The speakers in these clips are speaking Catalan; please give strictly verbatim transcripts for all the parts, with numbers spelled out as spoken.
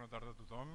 Bona tarda a tothom.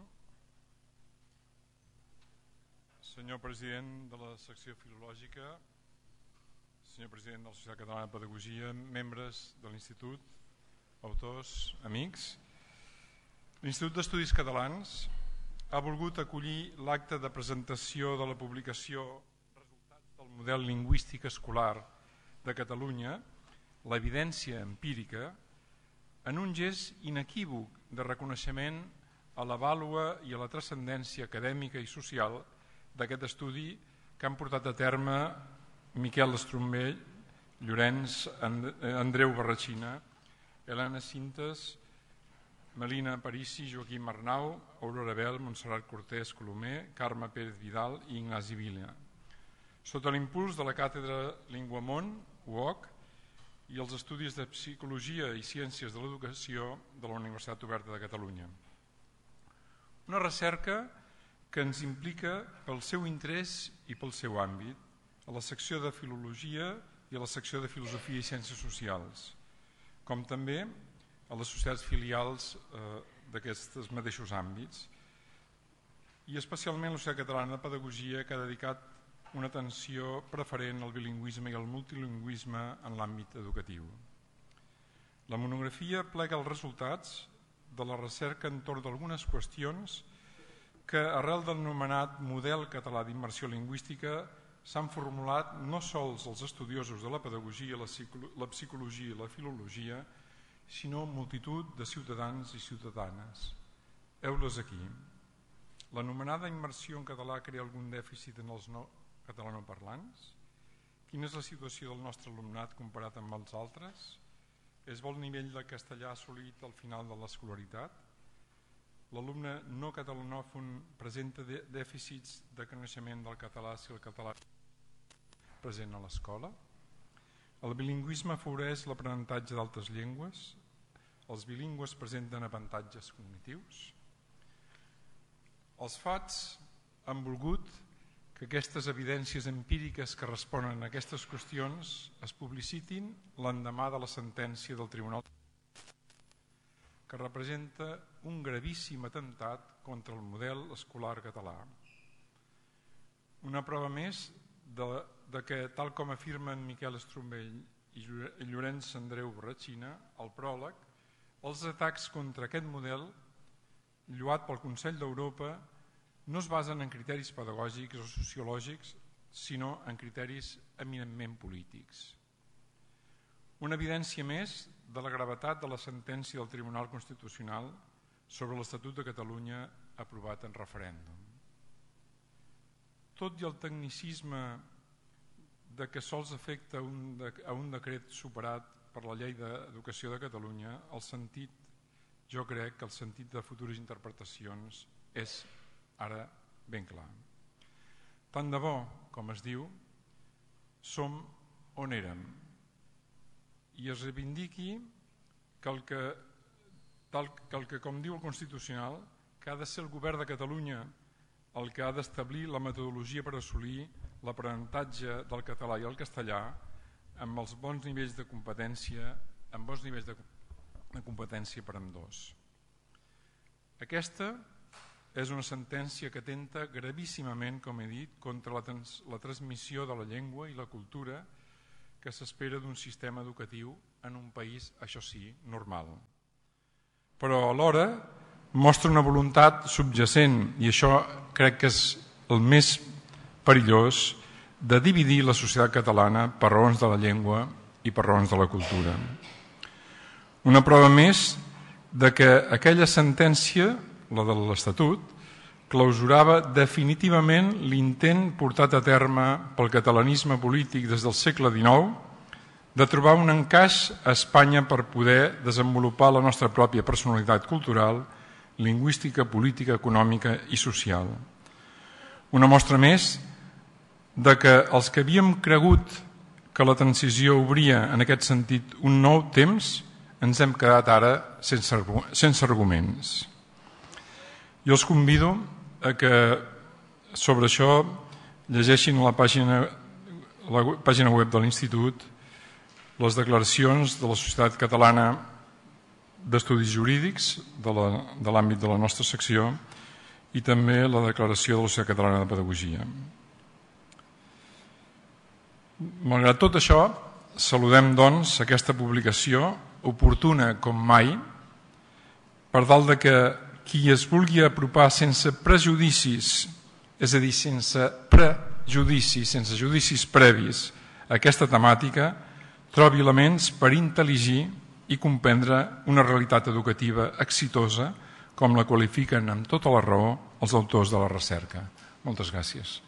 Senyor president de la secció filològica, senyor president de la Societat Catalana de Pedagogia, membres de l'Institut, autors, amics. L'Institut d'Estudis Catalans ha volgut acollir l'acte de presentació de la publicació Resultats del model lingüístic escolar de Catalunya, l'evidència empírica, en un gest inequívoc de reconeixement a la vàlua i a la transcendència acadèmica i social d'aquest estudi que han portat a terme Miquel Estrombell, Llorenç, Andreu Barrachina, Helena Cintas, Melina Parisi, Joaquim Arnau, Aurora Bel, Montserrat Cortés Colomer, Carme Pérez Vidal i Ignasi Vila, sota l'impuls de la Càtedra Linguamont, U O C, i els Estudis de Psicologia i Ciències de l'Educació de la Universitat Oberta de Catalunya. Una recerca que ens implica pel seu interès i pel seu àmbit, a la secció de Filologia i a la secció de Filosofia i Ciències Socials, com també a les societats filials eh, d'aquests mateixos àmbits, i especialment la Societat Catalana de Pedagogia, que ha dedicat una atenció preferent al bilingüisme i al multilingüisme en l'àmbit educatiu. La monografia plega els resultats de la recerca entorn d'algunes qüestions que, arrel del anomenat model català d'immersió lingüística, s'han formulat no sols els estudiosos de la pedagogia, la psicologia i la filologia, sinó multitud de ciutadans i ciutadanes. Heu-les aquí. L'anomenada immersió en català crea algun dèficit en els no catalanoparlants? Quina és la situació del nostre alumnat comparat amb els altres? És bo el nivell de castellà assolit al final de l'escolaritat? L'alumne no catalanòfon presenta dèficits de coneixement del català si el català és present a l'escola? El bilingüisme afavoreix l'aprenentatge d'altres llengües? Els bilingües presenten avantatges cognitius? Els fats han volgut que aquestes evidències empíriques que responen a aquestes qüestions es publicitin l'endemà de la sentència del Tribunal, que representa un gravíssim atemptat contra el model escolar català. Una prova més de, de que, tal com afirmen Miquel Estrombell i Llorenç Andreu Barrachina, al pròleg, els atacs contra aquest model, lloat pel Consell d'Europa, no es basen en criteris pedagògics o sociològics, sinó en criteris eminentment polítics. Una evidència més de la gravetat de la sentència del Tribunal Constitucional sobre l'Estatut de Catalunya aprovat en referèndum. Tot i el tecnicisme de que sols afecta un de, a un decret superat per la Llei d'Educació de Catalunya, el sentit, jo crec que el sentit de futures interpretacions és ara ben clar. Tant de bo, com es diu, som on érem i es reivindiqui que el que, tal, que, el que com diu el Constitucional, que ha de ser el govern de Catalunya el que ha d'establir la metodologia per assolir l'aprenentatge del català i el castellà amb els bons nivells de competència, amb bons nivells de, de competència per ambdós. Aquesta és una sentència que atenta gravíssimament, com he dit, contra la, trans, la transmissió de la llengua i la cultura que s'espera d'un sistema educatiu en un país, això sí, normal. Però alhora mostra una voluntat subjacent, i això crec que és el més perillós, de dividir la societat catalana per raons de la llengua i per raons de la cultura. Una prova més de que aquella sentència, la de l'Estatut, clausurava definitivament l'intent portat a terme pel catalanisme polític des del segle dinou de trobar un encaix a Espanya per poder desenvolupar la nostra pròpia personalitat cultural, lingüística, política, econòmica i social. Una mostra més de que els que havíem cregut que la transició obria en aquest sentit un nou temps ens hem quedat ara sense, sense arguments. Jo els convido a que sobre això llegeixin la pàgina, la pàgina web de l'Institut les declaracions de la Societat Catalana d'Estudis Jurídics de l'àmbit de la nostra secció i també la declaració de la Societat Catalana de Pedagogia. Malgrat tot això, saludem doncs aquesta publicació oportuna com mai per tal de que qui es vulgui apropar sense prejudicis, és a dir, sense prejudicis, sense judicis previs a aquesta temàtica, trobi elements per intel·ligir i comprendre una realitat educativa exitosa com la qualifiquen amb tota la raó els autors de la recerca. Moltes gràcies.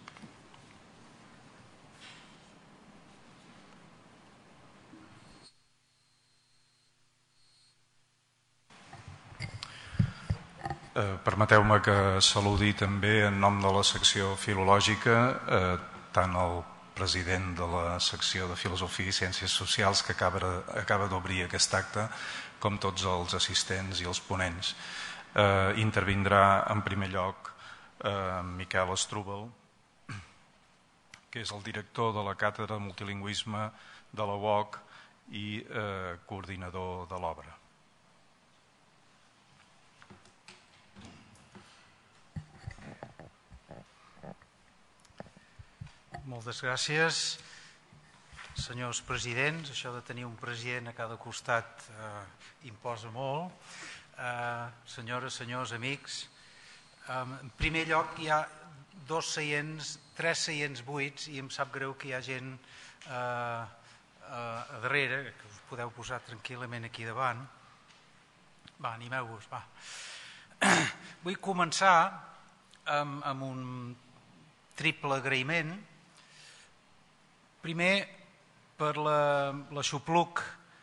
Permeteu-me que saludi també en nom de la secció filològica tant el president de la secció de Filosofia i Ciències Socials que acaba d'obrir aquest acte com tots els assistents i els ponents. Intervindrà en primer lloc Miquel Strubel, que és el director de la Càtedra de Multilingüisme de la U O C i coordinador de l'obra. Moltes gràcies, senyors presidents. Això de tenir un president a cada costat imposa molt. Senyores, senyors, amics, en primer lloc hi ha dos seients, tres seients buits i em sap greu que hi ha gent a darrere, que us podeu posar tranquil·lament aquí davant. Va, animeu-vos, va. Vull començar amb un triple agraïment. Primer, per l'aixopluc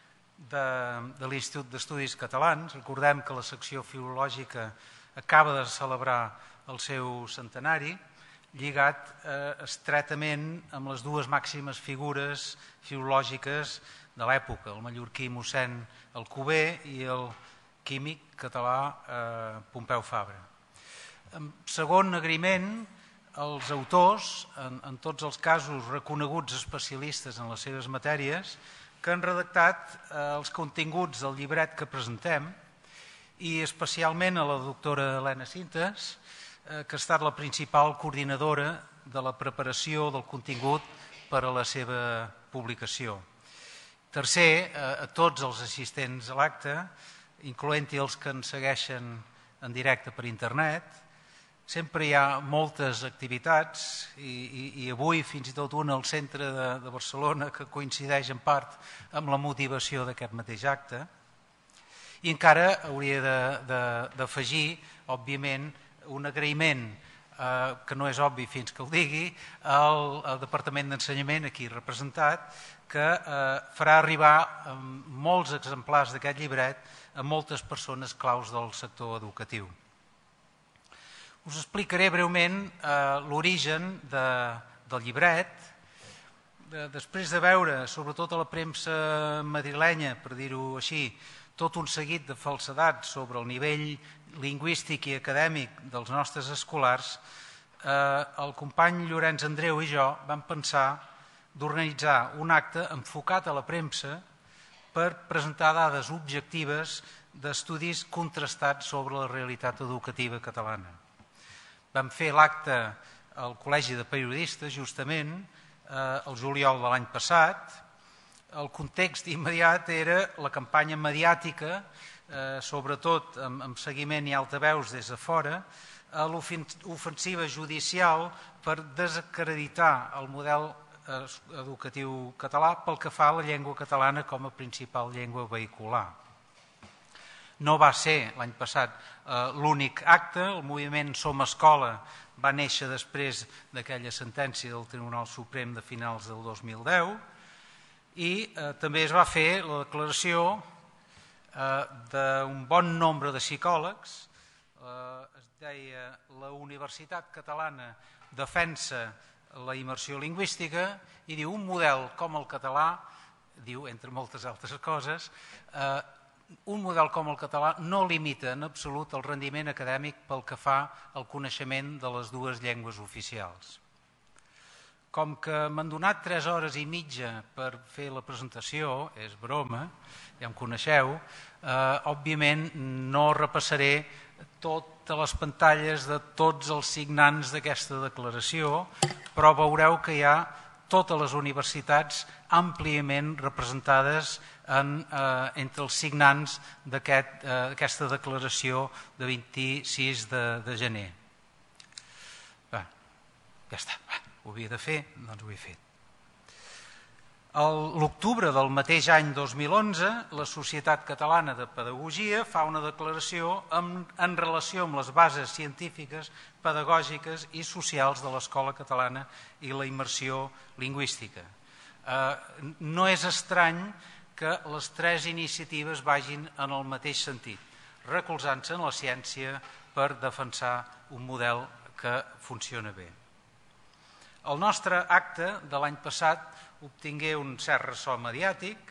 de l'Institut d'Estudis Catalans. Recordem que la secció filològica acaba de celebrar el seu centenari, lligat estretament amb les dues màximes figures filològiques de l'època, el mallorquí mossèn Alcover i el químic català Pompeu Fabra. Segon agraïment, els autors, en tots els casos reconeguts especialistes en les seves matèries, que han redactat els continguts del llibret que presentem i especialment a la doctora Helena Cintas, que ha estat la principal coordinadora de la preparació del contingut per a la seva publicació. Tercer, a tots els assistents a l'acte, incloent-hi els que ens segueixen en directe per internet. Sempre hi ha moltes activitats i avui fins i tot una al centre de Barcelona que coincideix en part amb la motivació d'aquest mateix acte. I encara hauria d'afegir, òbviament, un agraïment que no és obvi fins que ho digui, al Departament d'Ensenyament, aquí representat, que farà arribar molts exemplars d'aquest llibret a moltes persones claus del sector educatiu. Us explicaré breument l'origen del llibret. Després de veure, sobretot a la premsa madrilenya, per dir-ho així, tot un seguit de falsedats sobre el nivell lingüístic i acadèmic dels nostres escolars, el company Llorenç Andreu i jo vam pensar d'organitzar un acte enfocat a la premsa per presentar dades objectives d'estudis contrastats sobre la realitat educativa catalana. Vam fer l'acte al Col·legi de Periodistes, justament, el juliol de l'any passat. El context immediat era la campanya mediàtica, sobretot amb seguiment i altaveus des de fora, l'ofensiva judicial per desacreditar el model educatiu català pel que fa a la llengua catalana com a principal llengua vehicular. No va ser l'any passat l'únic acte, el moviment Som Escola va néixer després d'aquella sentència del Tribunal Suprem de finals del dos mil deu i també es va fer la declaració d'un bon nombre de psicòlegs, es deia la Universitat Catalana defensa la immersió lingüística i diu un model com el català, diu entre moltes altres coses, un model com el català no limita en absolut el rendiment acadèmic pel que fa al coneixement de les dues llengües oficials. Com que m'han donat tres hores i mitja per fer la presentació, és broma, ja em coneixeu, eh, òbviament no repassaré totes les pantalles de tots els signants d'aquesta declaració, però veureu que hi ha totes les universitats àmpliament representades en, eh, entre els signants d'aquesta eh, declaració de vint-i-sis de, de gener. Va, ja està, va, ho havia de fer, doncs ho he fet. L'octubre del mateix any dos mil onze, la Societat Catalana de Pedagogia fa una declaració en, en relació amb les bases científiques, pedagògiques i socials de l'escola catalana i la immersió lingüística. Eh, no és estrany que les tres iniciatives vagin en el mateix sentit, recolzant-se en la ciència per defensar un model que funciona bé. El nostre acte de l'any passat obtingué un cert ressò mediàtic.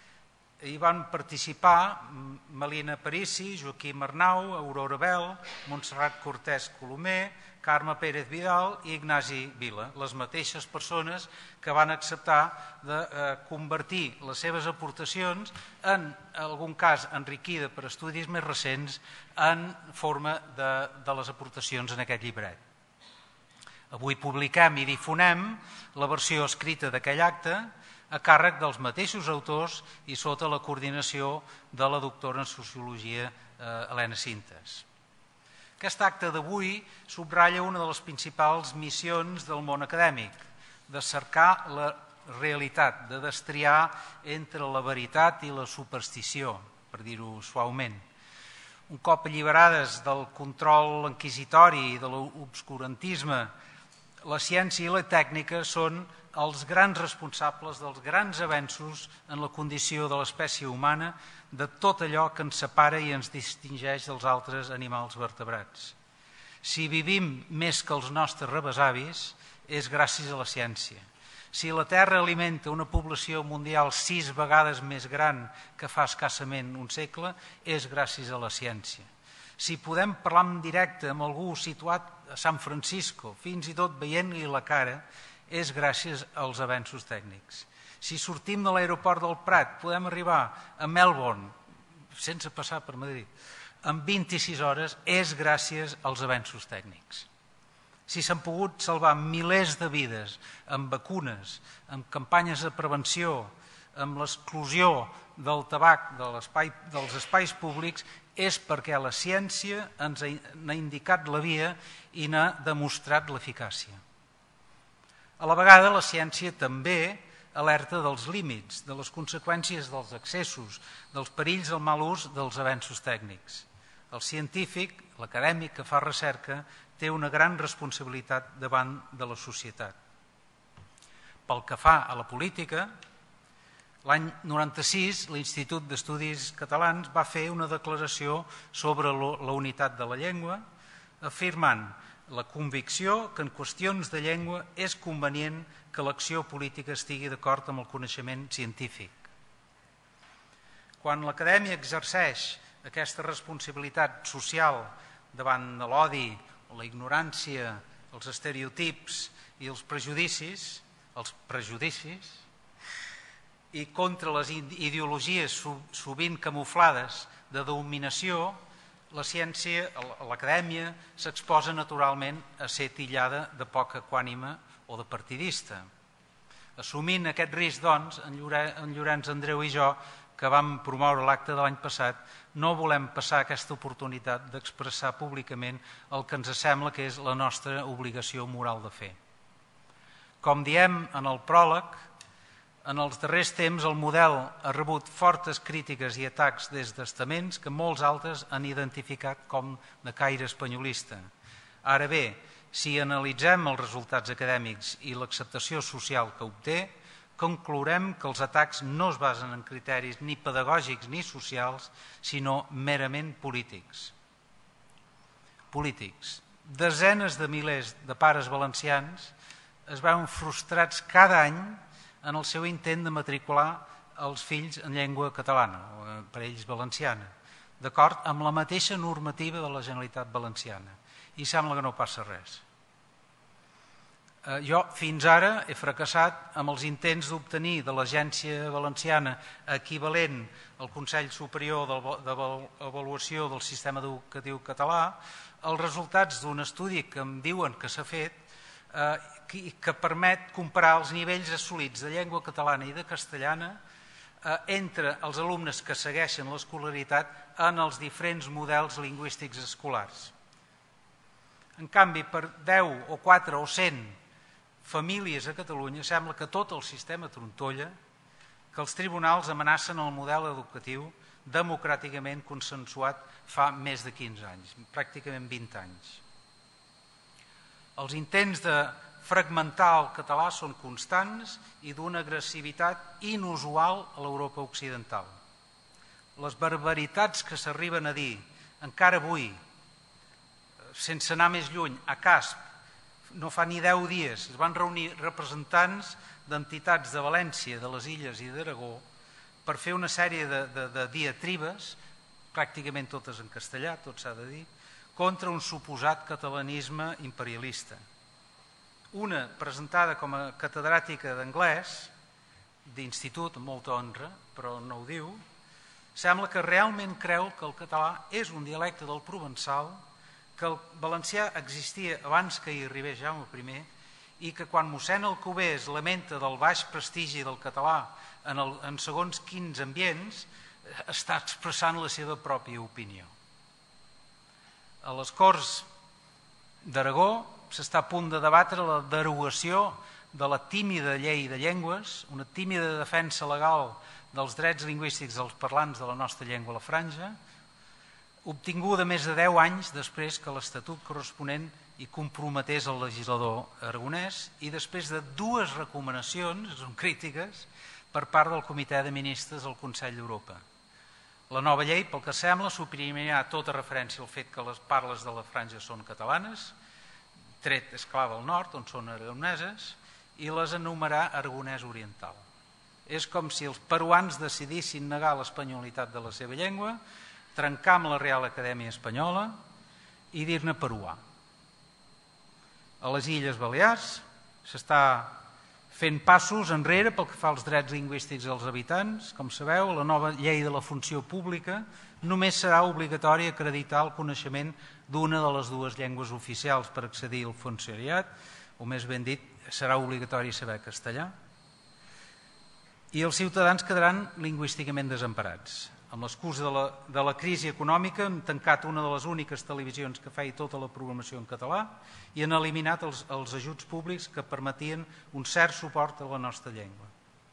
Hi van participar Melina Parisi, Joaquim Arnau, Aurora Bel, Montserrat Cortés Colomer, Carme Pérez Vidal i Ignasi Vila, les mateixes persones que van acceptar de eh, convertir les seves aportacions, en algun cas enriquida per estudis més recents, en forma de, de les aportacions en aquest llibret. Avui publiquem i difonem la versió escrita d'aquell acte a càrrec dels mateixos autors i sota la coordinació de la doctora en Sociologia eh, Helena Cintas. Aquest acte d'avui subratlla una de les principals missions del món acadèmic, de cercar la realitat, de destriar entre la veritat i la superstició, per dir-ho suaument. Un cop alliberades del control inquisitori i de l'obscurantisme, la ciència i la tècnica són els grans responsables dels grans avenços en la condició de l'espècie humana, de tot allò que ens separa i ens distingeix dels altres animals vertebrats. Si vivim més que els nostres rebesavis, és gràcies a la ciència. Si la Terra alimenta una població mundial sis vegades més gran que fa escassament un segle, és gràcies a la ciència. Si podem parlar en directe amb algú situat a San Francisco, fins i tot veient-li la cara, és gràcies als avenços tècnics. Si sortim de l'aeroport del Prat, podem arribar a Melbourne, sense passar per Madrid, en vint-i-sis hores, és gràcies als avenços tècnics. Si s'han pogut salvar milers de vides amb vacunes, amb campanyes de prevenció, amb l'exclusió del tabac de dels espais públics, és perquè la ciència ens ha indicat la via i n'ha demostrat l'eficàcia. A la vegada, la ciència també alerta dels límits, de les conseqüències dels excessos, dels perills del mal ús dels avenços tècnics. El científic, l'acadèmic que fa recerca, té una gran responsabilitat davant de la societat. Pel que fa a la política, l'any noranta-sis l'Institut d'Estudis Catalans va fer una declaració sobre la unitat de la llengua, afirmant la convicció que en qüestions de llengua és convenient que l'acció política estigui d'acord amb el coneixement científic. Quan l'acadèmia exerceix aquesta responsabilitat social davant de l'odi, la ignorància, els estereotips i els prejudicis, els prejudicis, i contra les ideologies sovint camuflades de dominació, la ciència, l'acadèmia, s'exposa naturalment a ser titllada de poca equànime o de partidista. Assumint aquest risc, doncs, en Llorenç Andreu i jo, que vam promoure l'acte de l'any passat, no volem passar aquesta oportunitat d'expressar públicament el que ens sembla que és la nostra obligació moral de fer. Com diem en el pròleg, en els darrers temps el model ha rebut fortes crítiques i atacs des d'estaments que molts altres han identificat com de caire espanyolista. Ara bé, si analitzem els resultats acadèmics i l'acceptació social que obté, conclourem que els atacs no es basen en criteris ni pedagògics ni socials, sinó merament polítics. Polítics. Desenes de milers de pares valencians es veuen frustrats cada any en el seu intent de matricular els fills en llengua catalana, o per ells valenciana, d'acord amb la mateixa normativa de la Generalitat Valenciana. I sembla que no passa res. Jo fins ara he fracassat amb els intents d'obtenir de l'Agència Valenciana equivalent al Consell Superior d'Avaluació del Sistema Educatiu Català els resultats d'un estudi que em diuen que s'ha fet que permet comparar els nivells assolits de llengua catalana i de castellana entre els alumnes que segueixen l'escolaritat en els diferents models lingüístics escolars. En canvi, per deu o quatre o cent famílies a Catalunya sembla que tot el sistema trontolla, que els tribunals amenacen el model educatiu democràticament consensuat fa més de quinze anys, pràcticament vint anys. Els intents de fragmentar el català són constants i d'una agressivitat inusual a l'Europa occidental. Les barbaritats que s'arriben a dir encara avui, sense anar més lluny, a Casp, no fa ni deu dies, es van reunir representants d'entitats de València, de les Illes i d'Aragó per fer una sèrie de, de, de diatribes, pràcticament totes en castellà, tot s'ha de dir, contra un suposat catalanisme imperialista. Una presentada com a catedràtica d'anglès, d'institut, amb molta honra, però no ho diu, sembla que realment creu que el català és un dialecte del provençal, que el valencià existia abans que hi arribés Jaume primer i que quan mossèn Alcover es lamenta del baix prestigi del català en, el, en segons quins ambients, està expressant la seva pròpia opinió. A les Corts d'Aragó s'està a punt de debatre la derogació de la tímida llei de llengües, una tímida defensa legal dels drets lingüístics dels parlants de la nostra llengua a la franja, obtinguda més de deu anys després que l'Estatut corresponent hi comprometés el legislador aragonès i després de dues recomanacions, són crítiques, per part del Comitè de Ministres del Consell d'Europa. La nova llei, pel que sembla, suprimirà tota referència al fet que les parles de la franja són catalanes, tret, esclar, del nord, on són aragoneses, i les anomenarà aragonès oriental. És com si els peruans decidissin negar l'espanyolitat de la seva llengua, trencar amb la Real Acadèmia Espanyola i dir-ne peruà. A les Illes Balears s'està fent passos enrere pel que fa als drets lingüístics dels habitants. Com sabeu, la nova llei de la funció pública només serà obligatori acreditar el coneixement d'una de les dues llengües oficials per accedir al funcionariat, o més ben dit, serà obligatori saber castellà. I els ciutadans quedaran lingüísticament desemparats. Amb l'excusa de, la, de la crisi econòmica hem tancat una de les úniques televisions que feia tota la programació en català i han eliminat els, els ajuts públics que permetien un cert suport a la nostra llengua.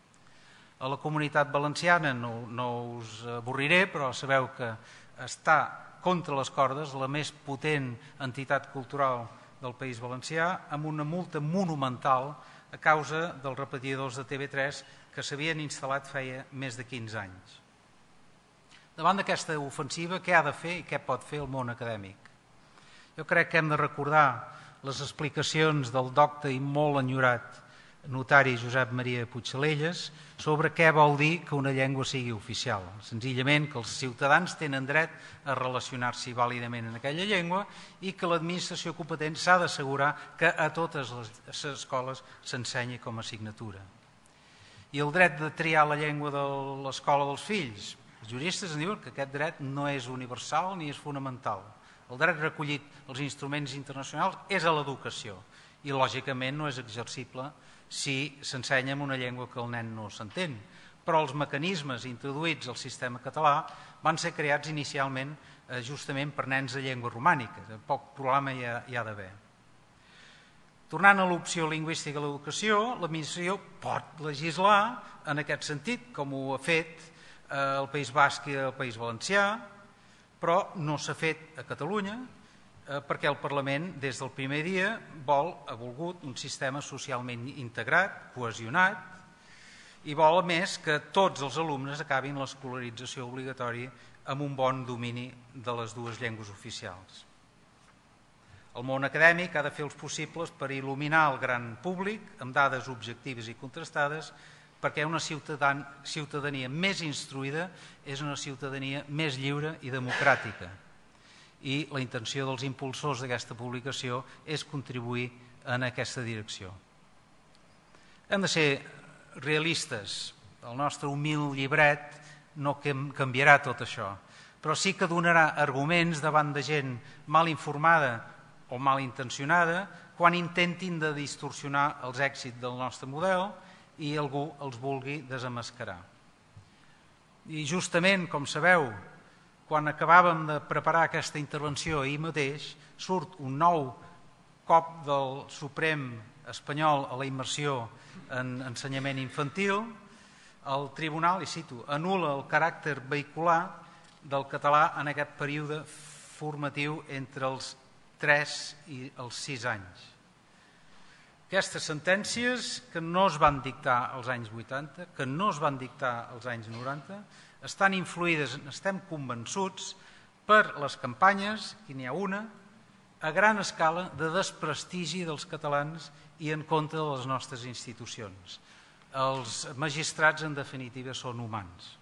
A la Comunitat Valenciana, no, no us avorriré, però sabeu que està contra les cordes la més potent entitat cultural del País Valencià amb una multa monumental a causa dels repetidors de T V tres que s'havien instal·lat feia més de quinze anys. Davant d'aquesta ofensiva, què ha de fer i què pot fer el món acadèmic? Jo crec que hem de recordar les explicacions del docte i molt enyorat notari Josep Maria Puigsalelles sobre què vol dir que una llengua sigui oficial. Senzillament que els ciutadans tenen dret a relacionar-s'hi vàlidament en aquella llengua i que l'administració competent s'ha d'assegurar que a totes les escoles s'ensenyi com a assignatura. I el dret de triar la llengua de l'escola dels fills? Els juristes diuen que aquest dret no és universal ni és fonamental. El dret recollit als instruments internacionals és a l'educació i lògicament no és exercible si s'ensenya en una llengua que el nen no s'entén. Però els mecanismes introduïts al sistema català van ser creats inicialment justament per nens de llengua romànica. Poc problema hi ha, hi ha d'haver. Tornant a l'opció lingüística a l'educació, l'administració pot legislar en aquest sentit, com ho ha fet al País Basc i al País Valencià, però no s'ha fet a Catalunya perquè el Parlament des del primer dia vol, ha volgut un sistema socialment integrat, cohesionat, i vol a més que tots els alumnes acabin l'escolarització obligatòria amb un bon domini de les dues llengües oficials. El món acadèmic ha de fer els possibles per il·luminar el gran públic amb dades objectives i contrastades perquè una ciutadania més instruïda és una ciutadania més lliure i democràtica. I la intenció dels impulsors d'aquesta publicació és contribuir en aquesta direcció. Hem de ser realistes. El nostre humil llibret no canviarà tot això, però sí que donarà arguments davant de gent mal informada o mal intencionada quan intentin de distorsionar els èxits del nostre model i algú els vulgui desemmascarar. I justament, com sabeu, quan acabàvem de preparar aquesta intervenció ahir mateix, surt un nou cop del Suprem espanyol a la immersió en ensenyament infantil. El tribunal, i cito, anul·la el caràcter vehicular del català en aquest període formatiu entre els tres i els sis anys. Aquestes sentències, que no es van dictar als anys vuitanta, que no es van dictar als anys noranta, estan influïdes, estem convençuts, per les campanyes, que n'hi ha una, a gran escala de desprestigi dels catalans i en contra de les nostres institucions. Els magistrats, en definitiva, són humans.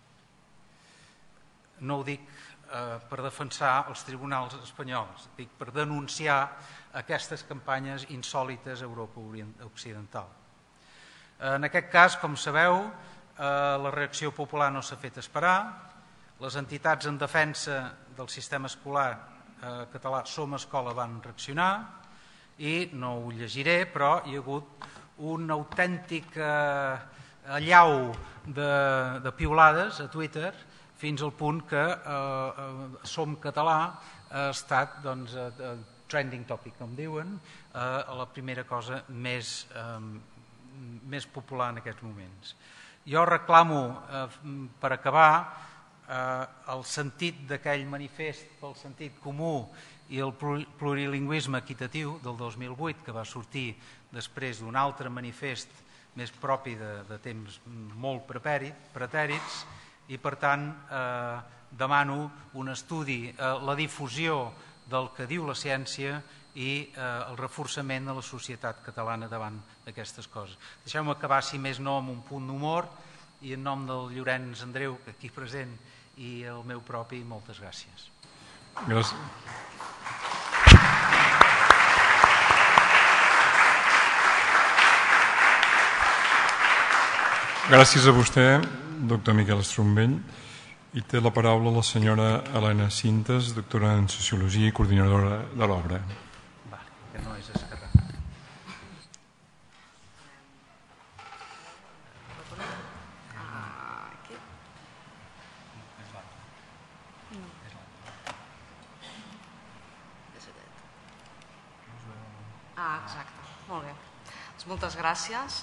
No ho dic eh, per defensar els tribunals espanyols, dic per denunciar aquestes campanyes insòlites a Europa Occidental. En aquest cas, com sabeu, eh, la reacció popular no s'ha fet esperar. Les entitats en defensa del sistema escolar eh, català Som Escola van reaccionar i no ho llegiré, però hi ha hagut un autèntic eh, allau de, de piulades a Twitter fins al punt que eh, Som Català ha estat doncs, eh, trending topic, com diuen, eh, a la primera cosa més, eh, més popular en aquests moments. Jo reclamo, eh, per acabar, eh, el sentit d'aquell manifest pel sentit comú i el plurilingüisme equitatiu del dos mil vuit, que va sortir després d'un altre manifest més propi de, de temps molt pretèrits, i per tant eh, demano un estudi, eh, la difusió del que diu la ciència i eh, el reforçament de la societat catalana davant d'aquestes coses. Deixeu-me acabar, si més no, amb un punt d'humor i en nom del Llorenç Andreu, que aquí present, i el meu propi, moltes gràcies. Gràcies. Gràcies a vostè, doctor Miquel Estrombell. I té la paraula la senyora Helena Cintes, doctora en Sociologia i coordinadora de l'obra. Vale, que no és esquerrà. Ah, exacte. Molt bé. Doncs moltes gràcies.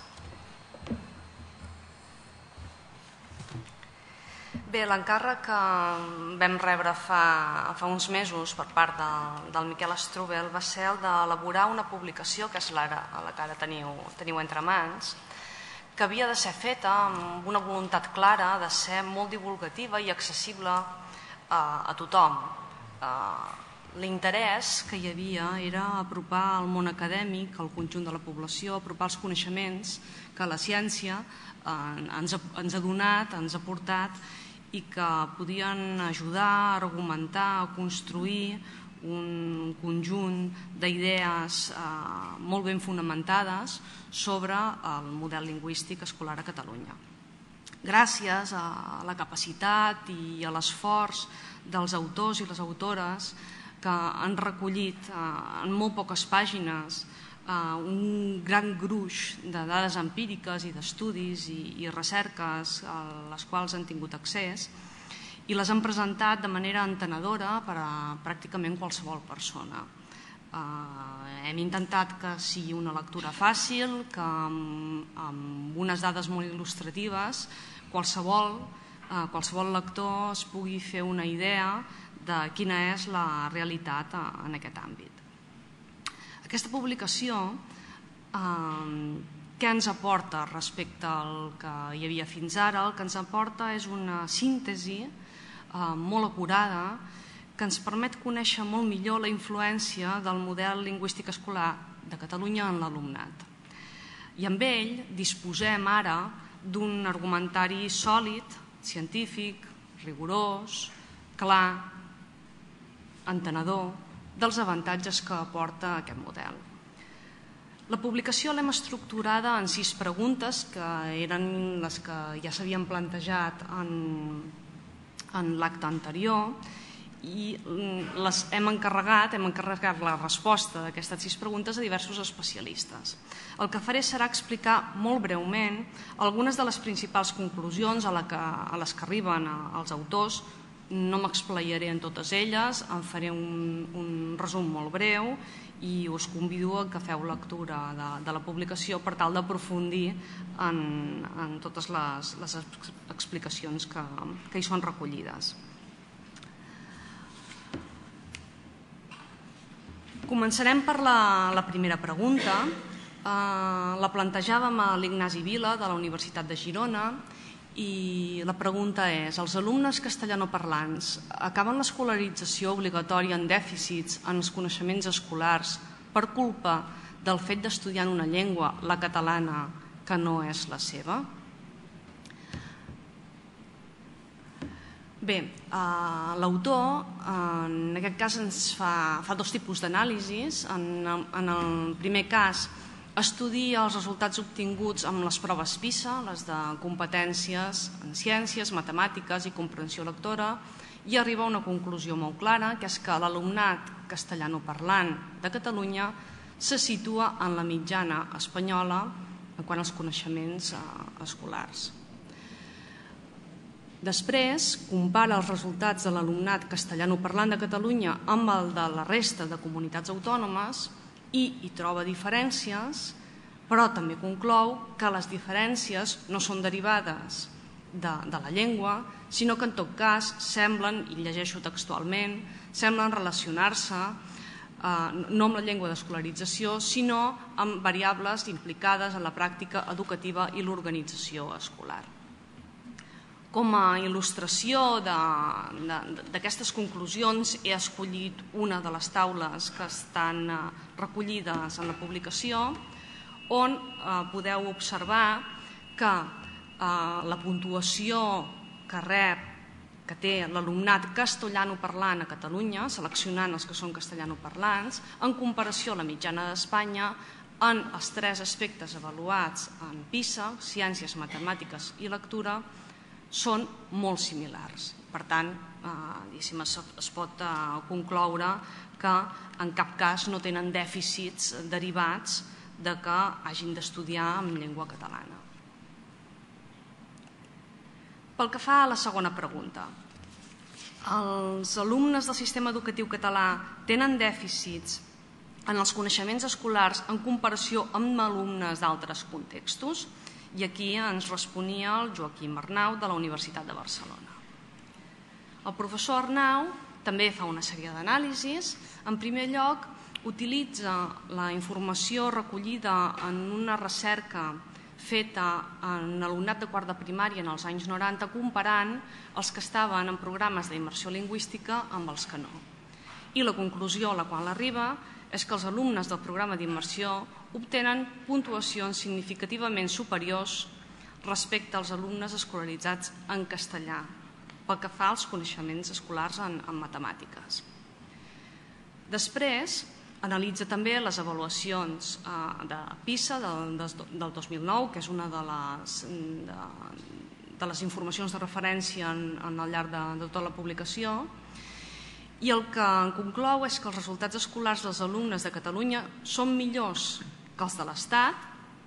Bé, l'encàrrec que vam rebre fa, fa uns mesos per part de, del Miquel Strubell va ser el d'elaborar una publicació, que és la, la que ara teniu, teniu entre mans, que havia de ser feta amb una voluntat clara de ser molt divulgativa i accessible a, a tothom. L'interès que hi havia era apropar el món acadèmic, al conjunt de la població, apropar els coneixements que la ciència ens ha, ens ha donat, ens ha portat, i que podien ajudar a argumentar, a construir un conjunt d'idees eh, molt ben fonamentades sobre el model lingüístic escolar a Catalunya. Gràcies a la capacitat i a l'esforç dels autors i les autores que han recollit eh, en molt poques pàgines Uh, un gran gruix de dades empíriques i d'estudis i, i recerques a les quals han tingut accés i les han presentat de manera entenedora per a pràcticament qualsevol persona. Uh, hem intentat que sigui una lectura fàcil, que amb, amb unes dades molt il·lustratives qualsevol, uh, qualsevol lector es pugui fer una idea de quina és la realitat en aquest àmbit. Aquesta publicació, eh, què ens aporta respecte al que hi havia fins ara? El que ens aporta és una síntesi eh, molt acurada que ens permet conèixer molt millor la influència del model lingüístic escolar de Catalunya en l'alumnat. I amb ell disposem ara d'un argumentari sòlid, científic, rigorós, clar, entenedor, dels avantatges que aporta aquest model. La publicació l'hem estructurada en sis preguntes, que eren les que ja s'havien plantejat en, en l'acte anterior, i les hem encarregat, hem encarregat la resposta d'aquestes sis preguntes a diversos especialistes. El que faré serà explicar molt breument algunes de les principals conclusions a, la que, a les que arriben els autors. No m'explayaré en totes elles, en faré un, un resum molt breu i us convido a que feu lectura de, de la publicació per tal d'aprofundir en, en totes les, les explicacions que, que hi són recollides. Començarem per la, la primera pregunta. Eh, la plantejàvem a l'Ignasi Vila de la Universitat de Girona i la pregunta és: els alumnes castellanoparlants acaben l'escolarització obligatòria en dèficits en els coneixements escolars per culpa del fet d'estudiar en una llengua, la catalana, que no és la seva? Bé, eh, l'autor en aquest cas ens fa, fa dos tipus d'anàlisis. En, en el primer cas estudia els resultats obtinguts amb les proves PISA, les de competències en ciències, matemàtiques i comprensió lectora, i arriba a una conclusió molt clara, que és que l'alumnat castellanoparlant de Catalunya se situa en la mitjana espanyola quant als coneixements escolars. Després, compara els resultats de l'alumnat castellanoparlant de Catalunya amb el de la resta de comunitats autònomes i hi troba diferències, però també conclou que les diferències no són derivades de, de la llengua, sinó que en tot cas semblen, i llegeixo textualment, semblen relacionar-se eh, no amb la llengua d'escolarització, sinó amb variables implicades en la pràctica educativa i l'organització escolar. Com a il·lustració d'aquestes conclusions he escollit una de les taules que estan recollides en la publicació, on podeu observar que la puntuació que rep, que té l'alumnat castellanoparlant a Catalunya, seleccionant els que són castellanoparlants, en comparació a la mitjana d'Espanya, en els tres aspectes avaluats en PISA, ciències, matemàtiques i lectura, són molt similars. Per tant, eh, es, es pot eh, concloure que en cap cas no tenen dèficits derivats de que hagin d'estudiar en llengua catalana. Pel que fa a la segona pregunta, els alumnes del sistema educatiu català tenen dèficits en els coneixements escolars en comparació amb alumnes d'altres contextos? I aquí ens responia el Joaquim Arnau de la Universitat de Barcelona. El professor Arnau també fa una sèrie d'anàlisis. En primer lloc, utilitza la informació recollida en una recerca feta en alumnat de quart de primària en els anys noranta, comparant els que estaven en programes d'immersió lingüística amb els que no. I la conclusió a la qual arriba és que els alumnes del programa d'immersió obtenen puntuacions significativament superiors respecte als alumnes escolaritzats en castellà, pel que fa als coneixements escolars en, en matemàtiques. Després, analitza també les avaluacions eh, de PISA del, del dos mil nou, que és una de les, de, de les informacions de referència en, en el llarg de, de tota la publicació, i el que en conclou és que els resultats escolars dels alumnes de Catalunya són millors que els de l'Estat,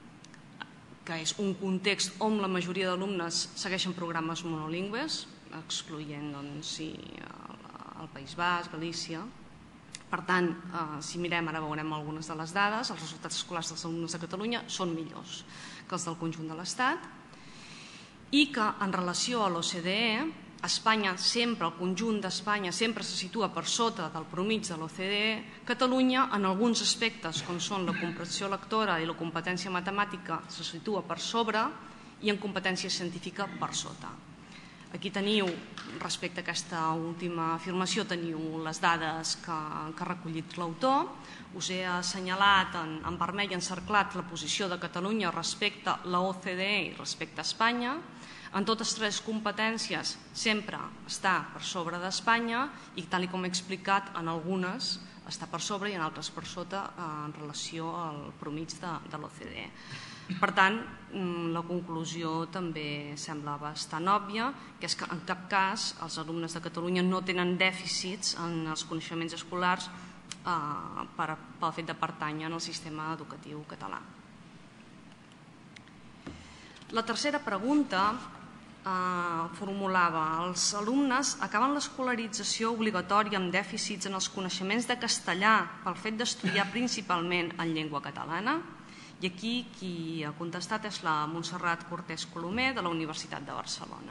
que és un context on la majoria d'alumnes segueixen programes monolingües, excloent doncs, sí, el, el País Basc, Galícia. Per tant, eh, si mirem, ara veurem algunes de les dades, els resultats escolars dels alumnes de Catalunya són millors que els del conjunt de l'Estat, i que en relació a l'O C D E, Espanya sempre, el conjunt d'Espanya sempre se situa per sota del promig de l'O C D E. Catalunya, en alguns aspectes, com són la comprensió lectora i la competència matemàtica, se situa per sobre, i en competència científica per sota. Aquí teniu, respecte a aquesta última afirmació, teniu les dades que, que ha recollit l'autor. Us he assenyalat en, en vermell encerclat la posició de Catalunya respecte a la O C D E i respecte a Espanya. En totes tres competències sempre està per sobre d'Espanya i, tal com he explicat, en algunes està per sobre i en altres per sota en relació al promig de l'O C D E. Per tant, la conclusió també sembla bastant òbvia, que és que en cap cas els alumnes de Catalunya no tenen dèficits en els coneixements escolars pel fet de pertànyer al sistema educatiu català. La tercera pregunta formulava: els alumnes acaben l'escolarització obligatòria amb dèficits en els coneixements de castellà pel fet d'estudiar principalment en llengua catalana? I aquí qui ha contestat és la Montserrat Cortés Colomer de la Universitat de Barcelona.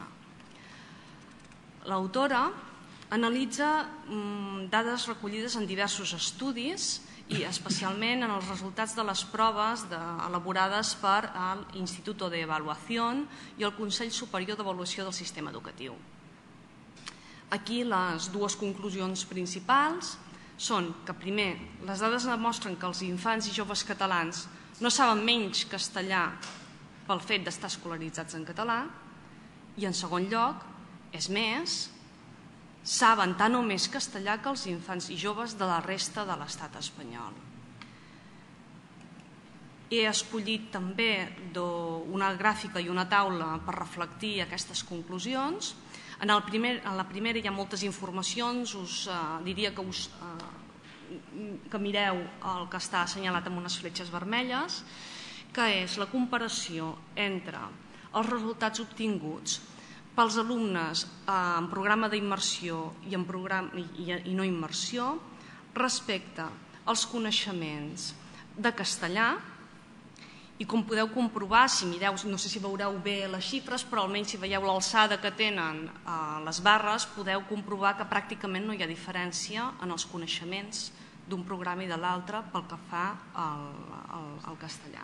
L'autora analitza dades recollides en diversos estudis i especialment en els resultats de les proves elaborades per l'Instituto de Evaluación i el Consell Superior d'Avaluació del Sistema Educatiu. Aquí les dues conclusions principals són que, primer, les dades demostren que els infants i joves catalans no saben menys castellà pel fet d'estar escolaritzats en català i, en segon lloc, és més, saben tant o més castellà que els infants i joves de la resta de l'estat espanyol. He escollit també una gràfica i una taula per reflectir aquestes conclusions. En la primera hi ha moltes informacions, us diria que mireu el que està assenyalat amb unes fletxes vermelles, que és la comparació entre els resultats obtinguts pels alumnes en programa d'immersió i no immersió respecte als coneixements de castellà. I com podeu comprovar, si mireu, no sé si veureu bé les xifres, però almenys si veieu l'alçada que tenen les barres, podeu comprovar que pràcticament no hi ha diferència en els coneixements d'un programa i de l'altre pel que fa al castellà.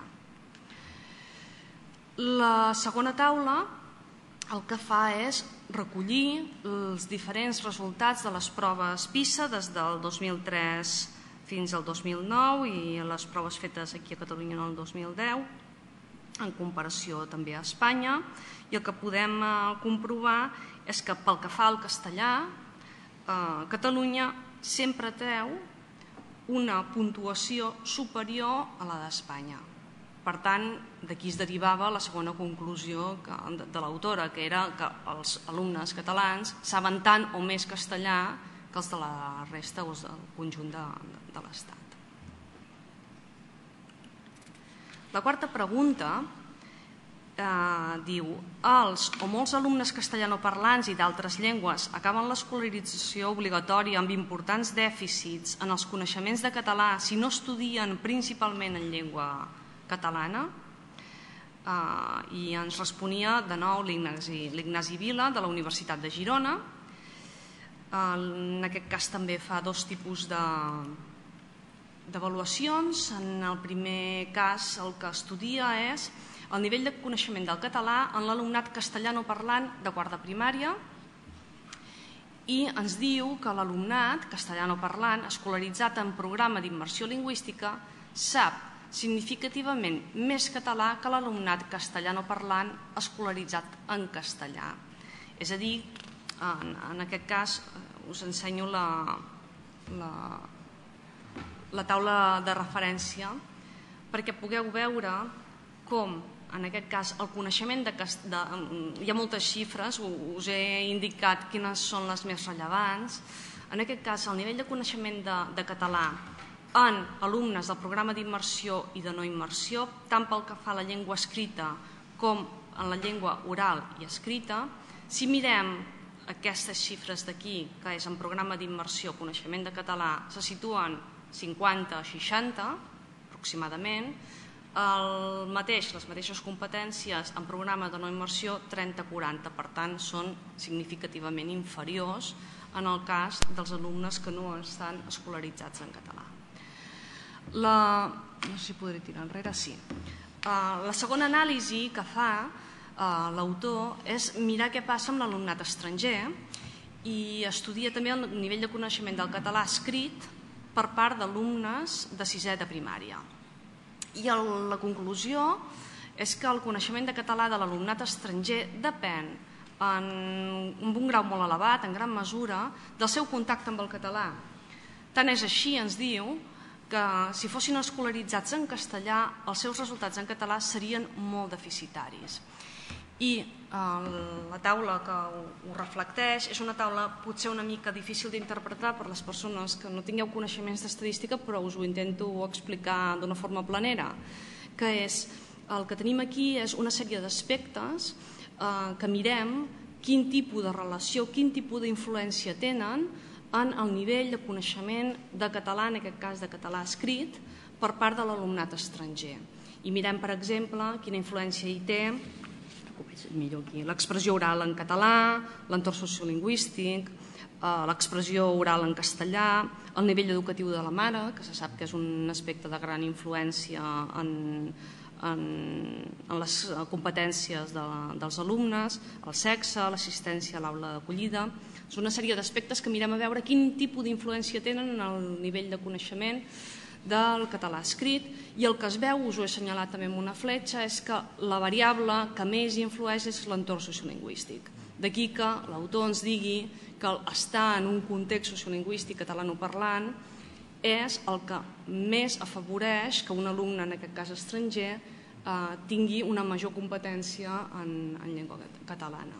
La segona taula el que fa és recollir els diferents resultats de les proves PISA des del dos mil tres fins al dos mil nou i les proves fetes aquí a Catalunya el dos mil deu, en comparació també a Espanya, i el que podem comprovar és que pel que fa al castellà, Catalunya sempre treu una puntuació superior a la d'Espanya. Per tant, d'aquí es derivava la segona conclusió de l'autora, que era que els alumnes catalans saben tant o més castellà que els de la resta o del conjunt de l'Estat. La quarta pregunta diu: els o molts alumnes castellanoparlants i d'altres llengües acaben l'escolarització obligatòria amb importants dèficits en els coneixements de català si no estudien principalment en llengua catalana? I ens responia de nou l'Ignasi Vila de la Universitat de Girona. En aquest cas també fa dos tipus d'avaluacions. En el primer cas el que estudia és el nivell de coneixement del català en l'alumnat castellanoparlant de quart de primària i ens diu que l'alumnat castellanoparlant escolaritzat en programa d'immersió lingüística sap significativament més català que l'alumnat castellanoparlant escolaritzat en castellà. És a dir, en aquest cas us ensenyo la taula de referència perquè pugueu veure com, en aquest cas, el coneixement de castellà, hi ha moltes xifres, us he indicat quines són les més rellevants. En aquest cas, el nivell de coneixement de català en alumnes del programa d'immersió i de no immersió, tant pel que fa a la llengua escrita com en la llengua oral i escrita. Si mirem aquestes xifres d'aquí, que és en programa d'immersió, coneixement de català, se situen cinquanta a seixanta aproximadament, el mateix, les mateixes competències en programa de no immersió trenta a quaranta, per tant són significativament inferiors en el cas dels alumnes que no estan escolaritzats en català. La, no sé si podré tirar enrere, sí. La segona anàlisi que fa l'autor és mirar què passa amb l'alumnat estranger i estudia també el nivell de coneixement del català escrit per part d'alumnes de sisè de primària. I la conclusió és que el coneixement de català de l'alumnat estranger depèn en un grau molt elevat, en gran mesura, del seu contacte amb el català. Tant és així, ens diu, que si fossin escolaritzats en castellà, els seus resultats en català serien molt deficitaris. I la taula que ho reflecteix és una taula potser una mica difícil d'interpretar per les persones que no tingueu coneixements d'estadística, però us ho intento explicar d'una forma planera, que és, el que tenim aquí és una sèrie d'aspectes que mirem quin tipus de relació, quin tipus d'influència tenen en el nivell de coneixement de català, en aquest cas de català escrit, per part de l'alumnat estranger. I mirem, per exemple, quina influència hi té l'expressió oral en català, l'entorn sociolingüístic, l'expressió oral en castellà, el nivell educatiu de la mare, que se sap que és un aspecte de gran influència en, en, en les competències de, dels alumnes, el sexe, l'assistència a l'aula d'acollida. És una sèrie d'aspectes que mirem a veure quin tipus d'influència tenen en el nivell de coneixement del català escrit, i el que es veu, us ho he assenyalat també amb una fletxa, és que la variable que més influeix és l'entorn sociolingüístic. D'aquí que l'autor ens digui que estar en un context sociolingüístic catalanoparlant és el que més afavoreix que un alumne, en aquest cas estranger, tingui una major competència en llengua catalana.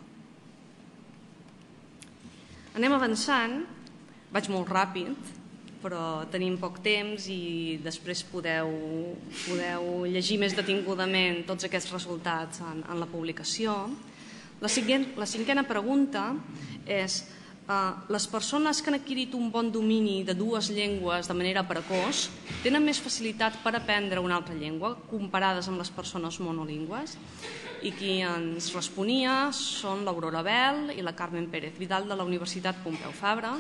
Anem avançant, vaig molt ràpid, però tenim poc temps i després podeu, podeu llegir més detingudament tots aquests resultats en, en la publicació. La, cinquena, la cinquena pregunta és eh, les persones que han adquirit un bon domini de dues llengües de manera precoç tenen més facilitat per aprendre una altra llengua comparades amb les persones monolingües? I qui ens responia són l'Aurora Bel i la Carmen Pérez Vidal de la Universitat Pompeu Fabra.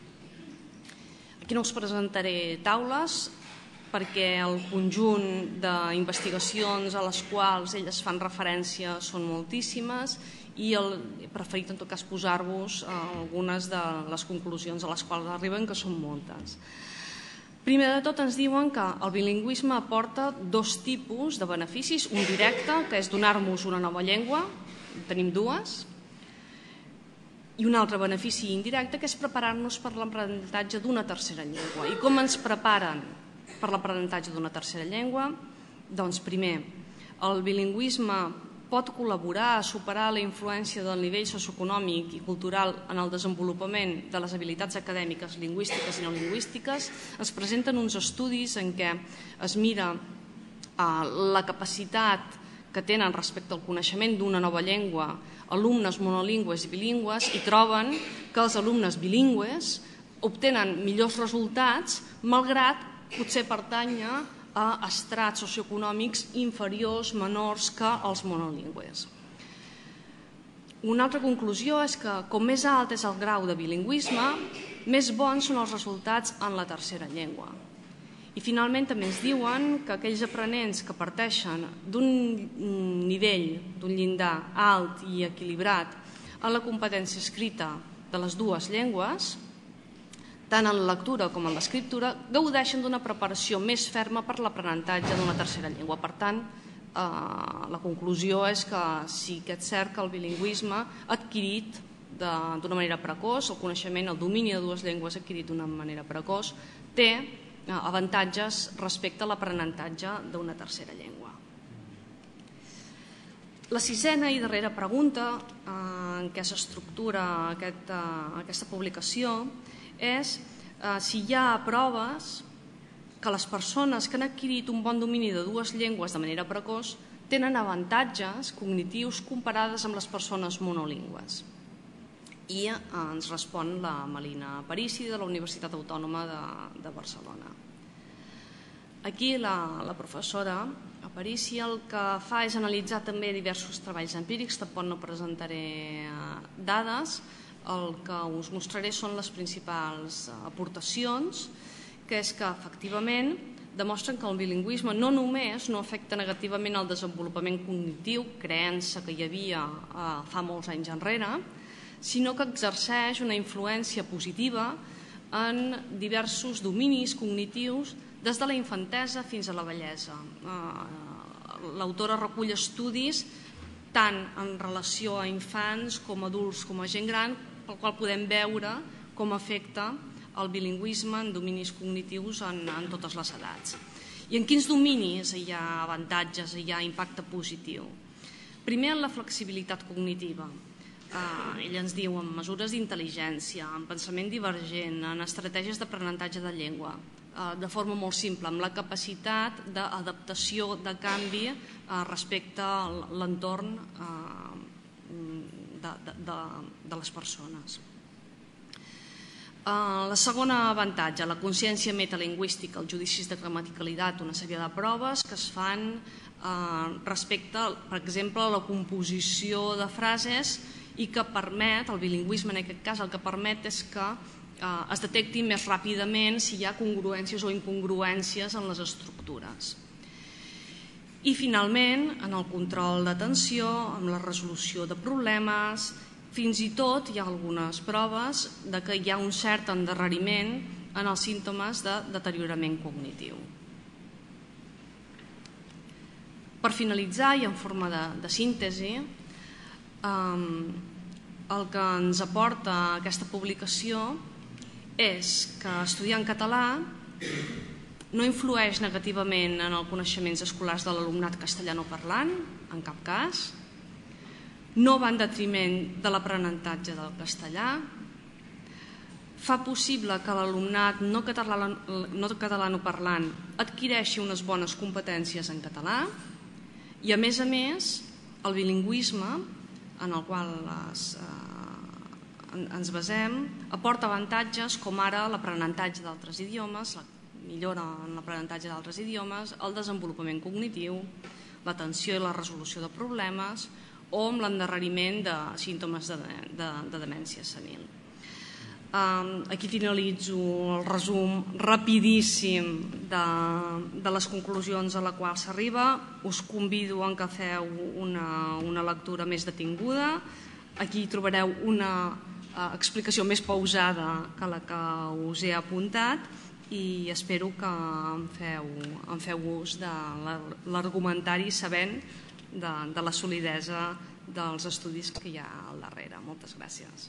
Aquí no us presentaré taules perquè el conjunt d'investigacions a les quals elles fan referència són moltíssimes i he preferit en tot cas posar-vos algunes de les conclusions a les quals arriben, que són moltes. Primer de tot ens diuen que el bilingüisme aporta dos tipus de beneficis, un directe, que és donar-nos una nova llengua, tenim dues, i un altre benefici indirecte, que és preparar-nos per l'aprenentatge d'una tercera llengua. I com ens preparen per l'aprenentatge d'una tercera llengua? Doncs primer, el bilingüisme pot col·laborar a superar la influència del nivell socioeconòmic i cultural en el desenvolupament de les habilitats acadèmiques, lingüístiques i no lingüístiques. Es presenten uns estudis en què es mira la capacitat que tenen respecte al coneixement d'una nova llengua alumnes monolingües i bilingües i troben que els alumnes bilingües obtenen millors resultats malgrat potser pertànyer a estrats socioeconòmics inferiors, menors que els monolingües. Una altra conclusió és que com més alt és el grau de bilingüisme, més bons són els resultats en la tercera llengua. I finalment també ens diuen que aquells aprenents que parteixen d'un nivell, d'un llindar alt i equilibrat en la competència escrita de les dues llengües, tant en la lectura com en l'escriptura, gaudeixen d'una preparació més ferma per l'aprenentatge d'una tercera llengua. Per tant, la conclusió és que sí que és cert que el bilingüisme adquirit d'una manera precoç, el coneixement, el domini de dues llengües adquirit d'una manera precoç, té avantatges respecte a l'aprenentatge d'una tercera llengua. La sisena i darrera pregunta en què s'estructura aquesta publicació és si hi ha proves que les persones que han adquirit un bon domini de dues llengües de manera precoç tenen avantatges cognitius comparades amb les persones monolingües. I ens respon la Melina Aparici de la Universitat Autònoma de Barcelona. Aquí la professora Aparici el que fa és analitzar també diversos treballs empírics, tampoc no presentaré dades, el que us mostraré són les principals aportacions, que és que efectivament demostren que el bilingüisme no només no afecta negativament el desenvolupament cognitiu, creença que hi havia fa molts anys enrere, sinó que exerceix una influència positiva en diversos dominis cognitius des de la infantesa fins a la vellesa. L'autora recull estudis tant en relació a infants com a adults com a gent gran, pel qual podem veure com afecta el bilingüisme en dominis cognitius en, en totes les edats. I en quins dominis hi ha avantatges, hi ha impacte positiu? Primer, en la flexibilitat cognitiva. Eh, ell ens diu en mesures d'intel·ligència, en pensament divergent, en estratègies d'aprenentatge de llengua, eh, de forma molt simple, amb la capacitat d'adaptació, de canvi eh, respecte a l'entorn eh, de, de, de, de les persones. Uh, la segona avantatge, la consciència metalingüística, els judicis de gramaticalitat, una sèrie de proves que es fan uh, respecte, per exemple, a la composició de frases i que permet, el bilingüisme en aquest cas, el que permet és que uh, es detecti més ràpidament si hi ha congruències o incongruències en les estructures. I finalment, en el control d'atenció, amb la resolució de problemes. Fins i tot hi ha algunes proves de que hi ha un cert endarreriment en els símptomes de deteriorament cognitiu. Per finalitzar, i en forma de, de síntesi, eh, el que ens aporta aquesta publicació és que estudiar en català no influeix negativament en els coneixements escolars de l'alumnat castellanoparlant, en cap cas, no va en detriment de l'aprenentatge del castellà, fa possible que l'alumnat no catalanoparlant adquireixi unes bones competències en català i, a més a més, el bilingüisme, en el qual es, eh, ens basem, aporta avantatges com ara l'aprenentatge d'altres idiomes, la millora en l'aprenentatge d'altres idiomes, el desenvolupament cognitiu, l'atenció i la resolució de problemes, o amb l'endarreriment de símptomes de, de, de demència senil. Um, aquí finalitzo el resum rapidíssim de, de les conclusions a la qual s'arriba. Us convido a que feu una, una lectura més detinguda. Aquí trobareu una uh, explicació més pausada que la que us he apuntat i espero que en feu, en feu ús de l'argumentari sabent De, de la solidesa dels estudis que hi ha al darrere. Moltes gràcies.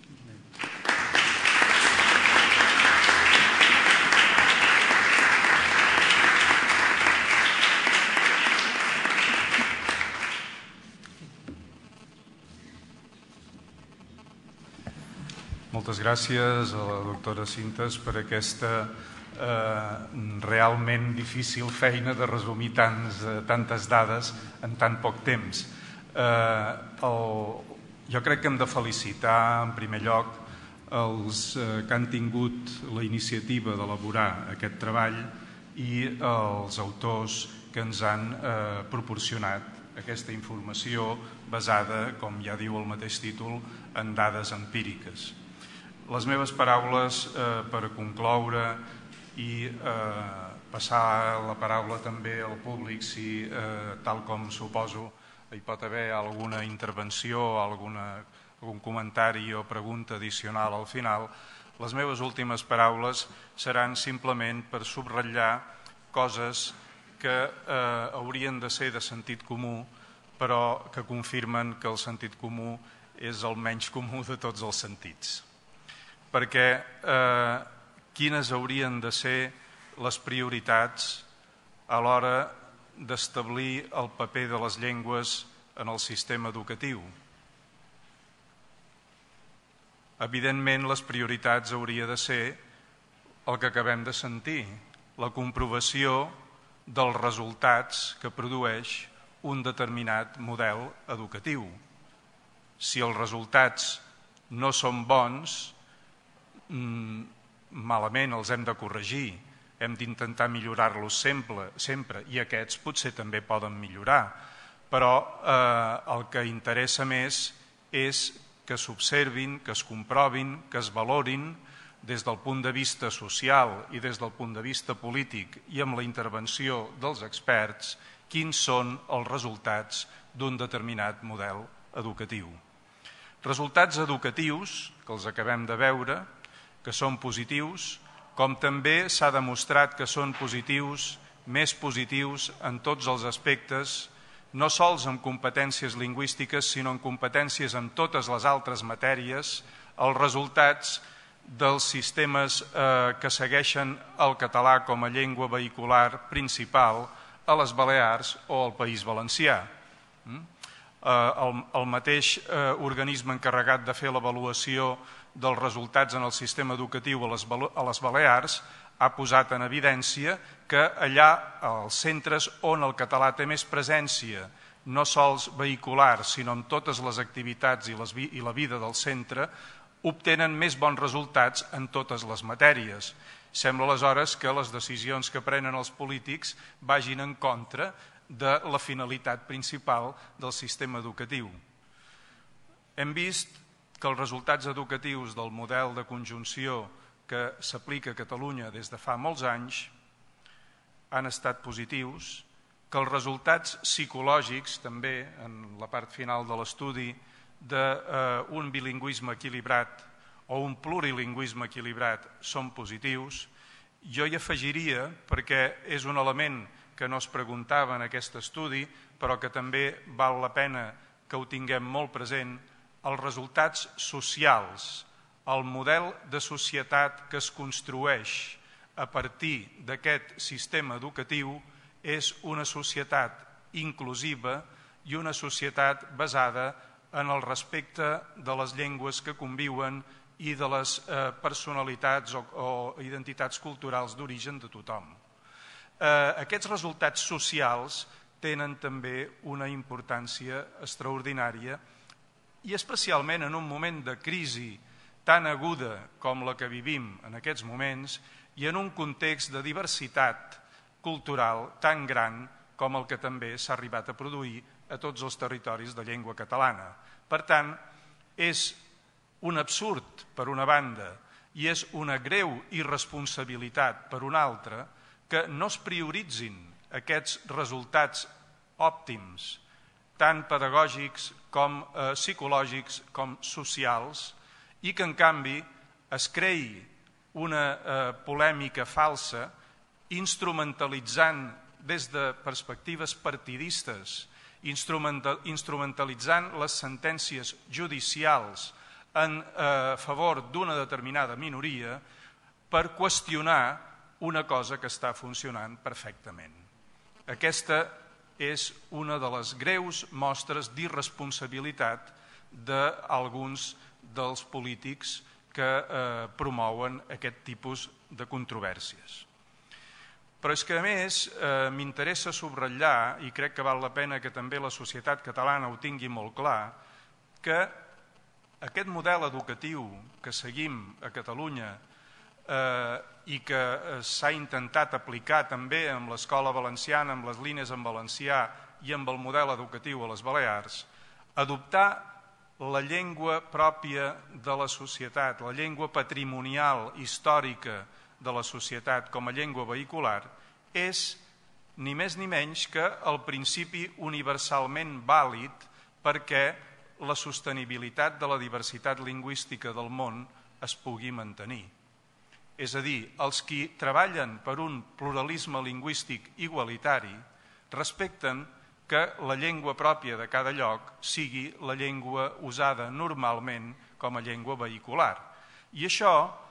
Moltes gràcies a la doctora Cintas per aquesta Eh, realment difícil feina de resumir tants, eh, tantes dades en tan poc temps. Eh, el, jo crec que hem de felicitar en primer lloc els eh, que han tingut la iniciativa d'elaborar aquest treball i els autors que ens han eh, proporcionat aquesta informació basada, com ja diu el mateix títol, en dades empíriques. Les meves paraules eh, per concloure i eh, passar la paraula també al públic si, eh, tal com suposo, hi pot haver alguna intervenció, alguna, algun comentari o pregunta addicional al final. Les meves últimes paraules seran simplement per subratllar coses que eh, haurien de ser de sentit comú, però que confirmen que el sentit comú és el menys comú de tots els sentits. Perquè eh, quines haurien de ser les prioritats a l'hora d'establir el paper de les llengües en el sistema educatiu? Evidentment, les prioritats hauria de ser el que acabem de sentir, la comprovació dels resultats que produeix un determinat model educatiu. Si els resultats no són bons, mmm, malament els hem de corregir, hem d'intentar millorar-los sempre, sempre i aquests potser també poden millorar, però eh, el que interessa més és que s'observin, que es comprovin, que es valorin des del punt de vista social i des del punt de vista polític i amb la intervenció dels experts quins són els resultats d'un determinat model educatiu. Resultats educatius que els acabem de veure, que són positius, com també s'ha demostrat que són positius, més positius en tots els aspectes, no sols en competències lingüístiques, sinó en competències en totes les altres matèries, els resultats dels sistemes que segueixen el català com a llengua vehicular principal a les Balears o al País Valencià. El mateix organisme encarregat de fer l'avaluació dels resultats en el sistema educatiu a les Balears ha posat en evidència que allà, als centres on el català té més presència, no sols vehicular, sinó en totes les activitats i la vida del centre, obtenen més bons resultats en totes les matèries. Sembla aleshores que les decisions que prenen els polítics vagin en contra de la finalitat principal del sistema educatiu. Hem vist que els resultats educatius del model de conjunció que s'aplica a Catalunya des de fa molts anys han estat positius, que els resultats psicològics, també en la part final de l'estudi, d'un bilingüisme equilibrat o un plurilingüisme equilibrat són positius. Jo hi afegiria, perquè és un element que no es preguntava en aquest estudi, però que també val la pena que ho tinguem molt present, els resultats socials, el model de societat que es construeix a partir d'aquest sistema educatiu és una societat inclusiva i una societat basada en el respecte de les llengües que conviuen i de les personalitats o identitats culturals d'origen de tothom. Aquests resultats socials tenen també una importància extraordinària i especialment en un moment de crisi tan aguda com la que vivim en aquests moments i en un context de diversitat cultural tan gran com el que també s'ha arribat a produir a tots els territoris de llengua catalana. Per tant, és un absurd per una banda i és una greu irresponsabilitat per una altra que no es prioritzin aquests resultats òptims, tant pedagògics com psicològics com socials, i que en canvi es creï una polèmica falsa instrumentalitzant des de perspectives partidistes, instrumentalitzant les sentències judicials en favor d'una determinada minoria per qüestionar una cosa que està funcionant perfectament. Aquesta és una de les greus mostres d'irresponsabilitat d'alguns dels polítics que promouen aquest tipus de controvèrsies. Però és que, a més, m'interessa subratllar, i crec que val la pena que també la societat catalana ho tingui molt clar, que aquest model educatiu que seguim a Catalunya i que s'ha intentat aplicar també amb l'escola valenciana, amb les línies en valencià i amb el model educatiu a les Balears, adoptar la llengua pròpia de la societat, la llengua patrimonial històrica de la societat com a llengua vehicular, és ni més ni menys que el principi universalment vàlid perquè la sostenibilitat de la diversitat lingüística del món es pugui mantenir. És a dir, els qui treballen per un pluralisme lingüístic igualitari respecten que la llengua pròpia de cada lloc sigui la llengua usada normalment com a llengua vehicular. I això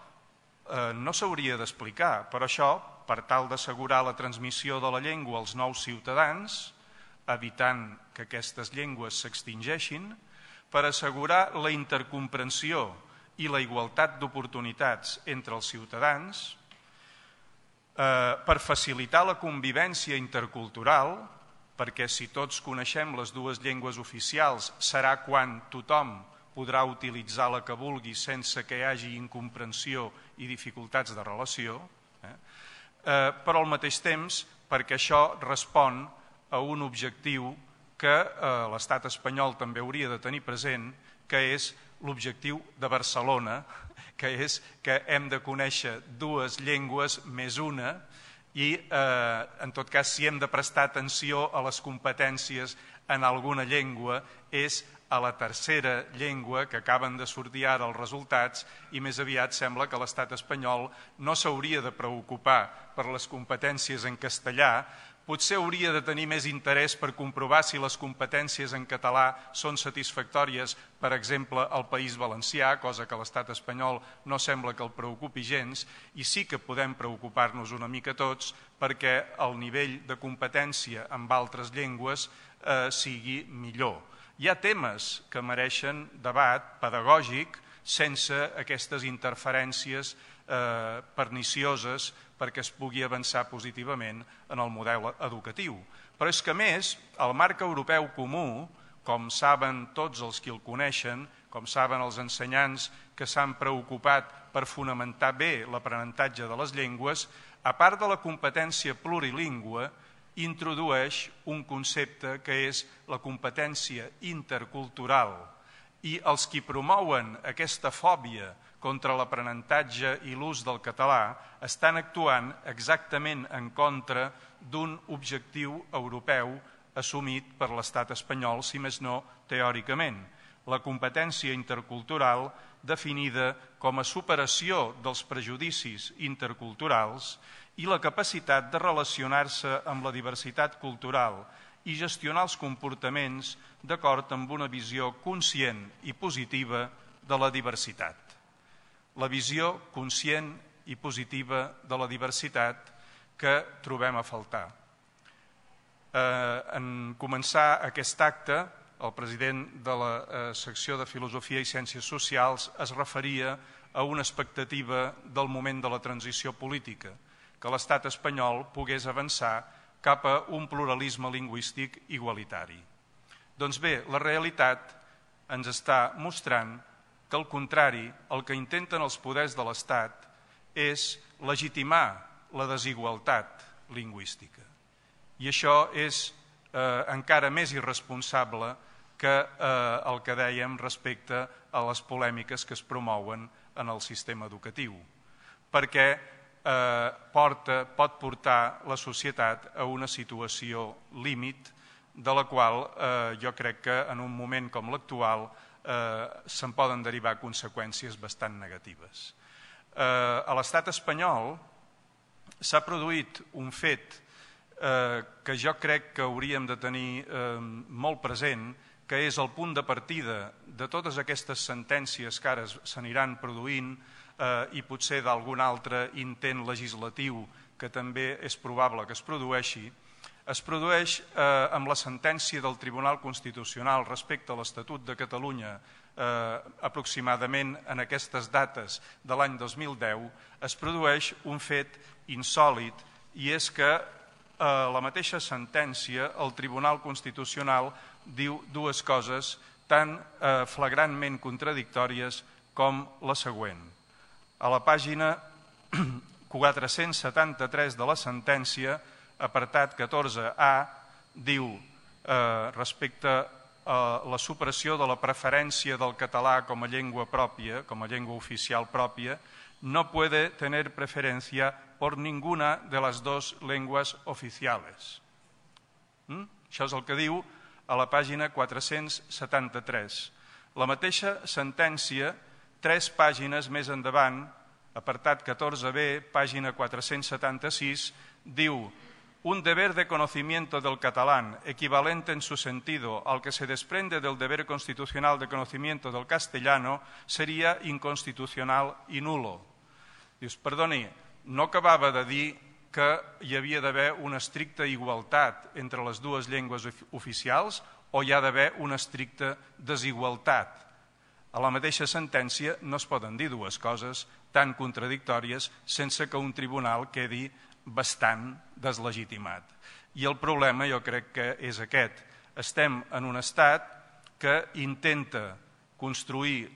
no s'hauria d'explicar, però això, per tal d'assegurar la transmissió de la llengua als nous ciutadans, evitant que aquestes llengües s'extingeixin, per assegurar la intercomprensió i la igualtat d'oportunitats entre els ciutadans, per facilitar la convivència intercultural, perquè si tots coneixem les dues llengües oficials serà quan tothom podrà utilitzar la que vulgui sense que hi hagi incomprensió i dificultats de relació, però al mateix temps perquè això respon a un objectiu que l'estat espanyol també hauria de tenir present, que és l'objectiu de Barcelona, que és que hem de conèixer dues llengües més una i, en tot cas, si hem de prestar atenció a les competències en alguna llengua, és a la tercera llengua, que acaben de sortir ara els resultats, i més aviat sembla que l'estat espanyol no s'hauria de preocupar per les competències en castellà, potser hauria de tenir més interès per comprovar si les competències en català són satisfactòries, per exemple, al País Valencià, cosa que l'estat espanyol no sembla que el preocupi gens, i sí que podem preocupar-nos una mica tots perquè el nivell de competència amb altres llengües eh, sigui millor. Hi ha temes que mereixen debat pedagògic sense aquestes interferències eh, pernicioses perquè es pugui avançar positivament en el model educatiu. Però és que, a més, el marc europeu comú, com saben tots els qui el coneixen, com saben els ensenyants que s'han preocupat per fonamentar bé l'aprenentatge de les llengües, a part de la competència plurilingüe, introdueix un concepte que és la competència intercultural. I els qui promouen aquesta fòbia contra l'aprenentatge i l'ús del català estan actuant exactament en contra d'un objectiu europeu assumit per l'estat espanyol, si més no teòricament. La competència intercultural definida com a superació dels prejudicis interculturals i la capacitat de relacionar-se amb la diversitat cultural i gestionar els comportaments d'acord amb una visió conscient i positiva de la diversitat. La visió conscient i positiva de la diversitat que trobem a faltar. Eh, en començar aquest acte, el president de la eh, secció de Filosofia i Ciències Socials es referia a una expectativa del moment de la transició política, que l'estat espanyol pogués avançar cap a un pluralisme lingüístic igualitari. Doncs bé, la realitat ens està mostrant que, al contrari, el que intenten els poders de l'Estat és legitimar la desigualtat lingüística. I això és eh, encara més irresponsable que eh, el que dèiem respecte a les polèmiques que es promouen en el sistema educatiu, perquè eh, porta, pot portar la societat a una situació límit de la qual eh, jo crec que en un moment com l'actual eh, se'n poden derivar conseqüències bastant negatives. Eh, a l'estat espanyol s'ha produït un fet eh, que jo crec que hauríem de tenir eh, molt present, que és el punt de partida de totes aquestes sentències que ara s'aniran produint eh, i potser d'algun altre intent legislatiu que també és probable que es produeixi, es produeix eh, amb la sentència del Tribunal Constitucional respecte a l'Estatut de Catalunya eh, aproximadament en aquestes dates de l'any dos mil deu, es produeix un fet insòlit, i és que eh, la mateixa sentència, el Tribunal Constitucional diu dues coses tan eh, flagrantment contradictòries com la següent. A la pàgina quatre-cents setanta-tres de la sentència, apartat catorze A, diu eh, respecte a la supressió de la preferència del català com a llengua pròpia, com a llengua oficial pròpia, no puede tener preferencia por ninguna de las dos lenguas oficiales. ¿Mm? Això és el que diu a la pàgina quatre-cents setanta-tres. La mateixa sentència, tres pàgines més endavant, apartat catorze B, pàgina quatre-cents setanta-sis, diu: un deber de conocimiento del catalán equivalente en su sentido al que se desprende del deber constitucional de conocimiento del castellano sería inconstitucional y nulo. Dius, perdoni, no acabava de dir que hi havia d'haver una estricta igualtat entre les dues llengües oficials o hi ha d'haver una estricta desigualtat? A la mateixa sentència no es poden dir dues coses tan contradictòries sense que un tribunal quedi bastant deslegitimat. I el problema jo crec que és aquest. Estem en un estat que intenta construir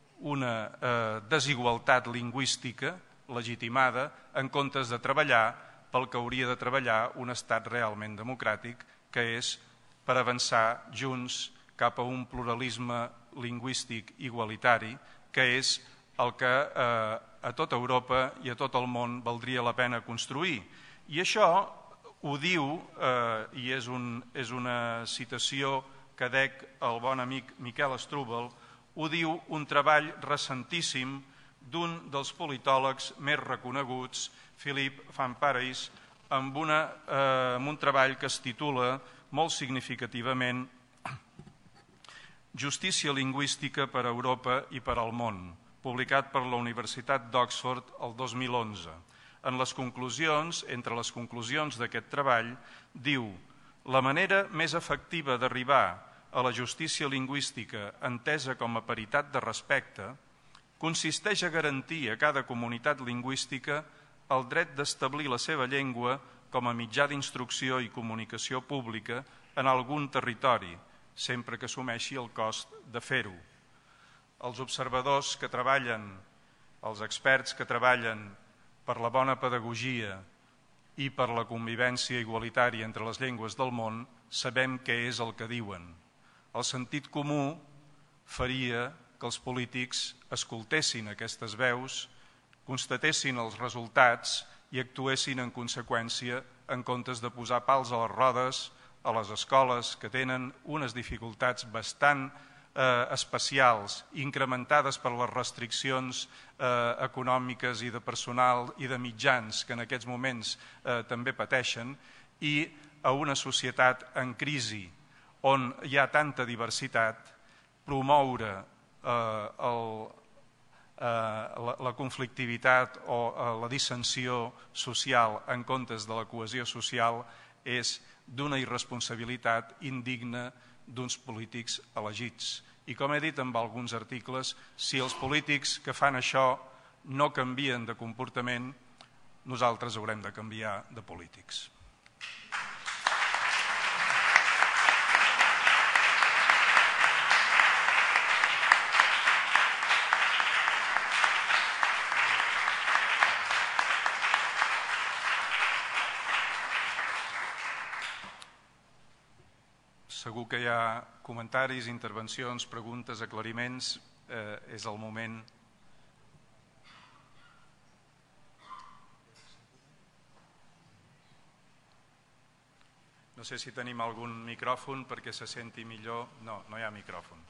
una eh, desigualtat lingüística legitimada en comptes de treballar pel que hauria de treballar un estat realment democràtic, que és per avançar junts cap a un pluralisme lingüístic igualitari, que és el que eh, a tota Europa i a tot el món valdria la pena construir. I això ho diu, eh, i és, un, és una citació que dec el bon amic Miquel Strubel, ho diu un treball recentíssim d'un dels politòlegs més reconeguts, Philip Van Parijs, amb, una, eh, amb un treball que es titula molt significativament Justícia lingüística per a Europa i per al món, publicat per la Universitat d'Oxford el dos mil onze. En les conclusions, entre les conclusions d'aquest treball, diu: la manera més efectiva d'arribar a la justícia lingüística entesa com a paritat de respecte consisteix a garantir a cada comunitat lingüística el dret d'establir la seva llengua com a mitjà d'instrucció i comunicació pública en algun territori, sempre que assumeixi el cost de fer-ho. Els observadors que treballen, els experts que treballen per la bona pedagogia i per la convivència igualitària entre les llengües del món, sabem què és el que diuen. El sentit comú faria que els polítics escoltessin aquestes veus, constatessin els resultats i actuessin en conseqüència en comptes de posar pals a les rodes a les escoles que tenen unes dificultats bastant eh, especials, incrementades per les restriccions eh, econòmiques i de personal i de mitjans que en aquests moments eh, també pateixen, i a una societat en crisi on hi ha tanta diversitat, promoure eh, el, eh, la, la conflictivitat o eh, la dissensió social en comptes de la cohesió social és d'una irresponsabilitat indigna d'uns polítics elegits. I com he dit en alguns articles, si els polítics que fan això no canvien de comportament, nosaltres haurem de canviar de polítics. Segur que hi ha comentaris, intervencions, preguntes, aclariments. Eh, és el moment. No sé si tenim algun micròfon perquè se senti millor. No, no hi ha micròfon.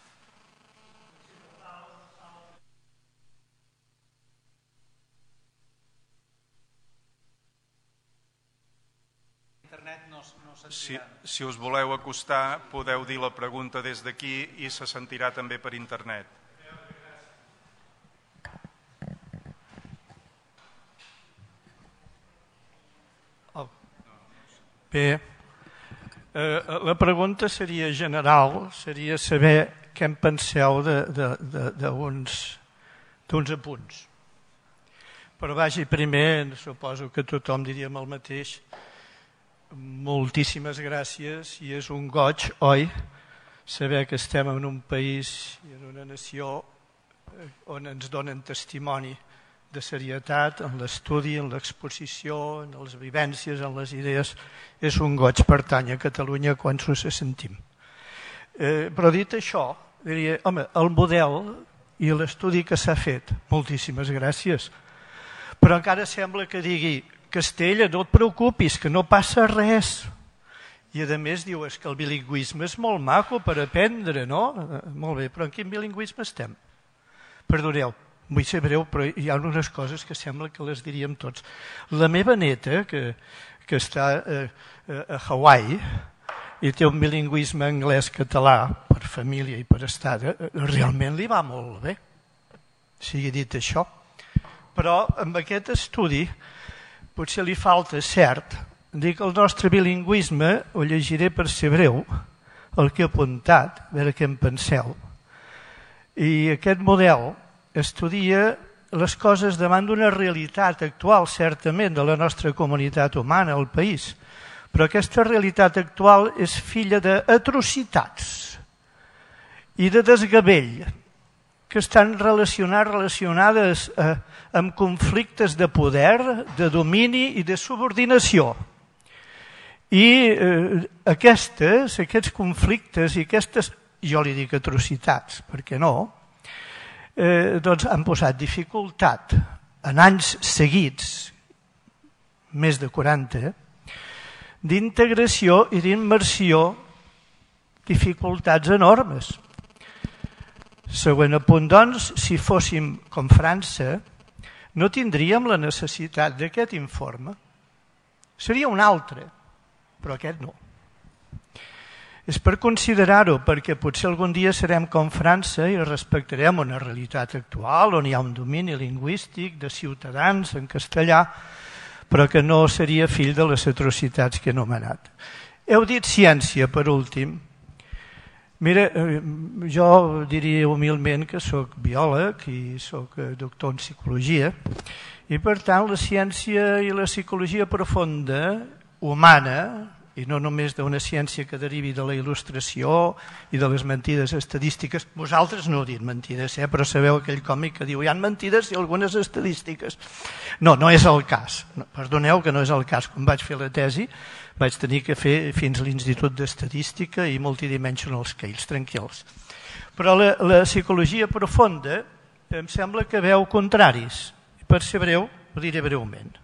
Si, si us voleu acostar, podeu dir la pregunta des d'aquí i se sentirà també per internet. Oh. Bé, eh, la pregunta seria general, seria saber què en penseu d'uns apunts. Però vagi, primer, suposo que tothom diríem el mateix. Moltíssimes gràcies i és un goig, oi, saber que estem en un país i en una nació on ens donen testimoni de serietat en l'estudi, en l'exposició, en les vivències, en les idees. És un goig pertany a Catalunya quan s'ho sentim. Eh, però dit això, diria, home, el model i l'estudi que s'ha fet, moltíssimes gràcies, però encara sembla que digui Castella, no et preocupis, que no passa res. I a més diu és que el bilingüisme és molt maco per aprendre, no? Molt bé, però en quin bilingüisme estem? Perdoneu, vull ser breu, però hi ha unes coses que sembla que les diríem tots. La meva neta, que, que està eh, a Hawaii i té un bilingüisme anglès-català per família i per estada, realment li va molt bé, sigui dit això. Però amb aquest estudi potser li falta, cert, dir que el nostre bilingüisme, ho llegiré per ser breu, el que he apuntat, a veure què en penseu. I aquest model estudia les coses davant d'una realitat actual, certament, de la nostra comunitat humana, al país. Però aquesta realitat actual és filla d'atrocitats i de desgavell, que estan relacionats, relacionades eh, amb conflictes de poder, de domini i de subordinació. I eh, aquestes, aquests conflictes i aquestes, jo li dic atrocitats, per què no, eh, doncs han posat dificultat en anys seguits, més de quaranta, d'integració i d'immersió dificultats enormes. Següent apunt, doncs, si fóssim com França, no tindríem la necessitat d'aquest informe. Seria un altre, però aquest no. És per considerar-ho, perquè potser algun dia serem com França i respectarem una realitat actual on hi ha un domini lingüístic de ciutadans en castellà, però que no seria fill de les atrocitats que he anomenat. Heu dit ciència, per últim. Mira, jo diria humilment que soc biòleg i soc doctor en psicologia i, per tant, la ciència i la psicologia profunda, humana, i no només d'una ciència que derivi de la il·lustració i de les mentides estadístiques. Vosaltres no heu dit mentides, eh? Però sabeu aquell còmic que diu hi ha mentides i algunes estadístiques. No, no és el cas. Perdoneu que no és el cas. Quan vaig fer la tesi vaig tenir que fer fins a l'Institut d'Estadística i Multidimensional Scales, tranquils. Però la, la psicologia profunda em sembla que veu contraris. Per ser breu, ho diré breument.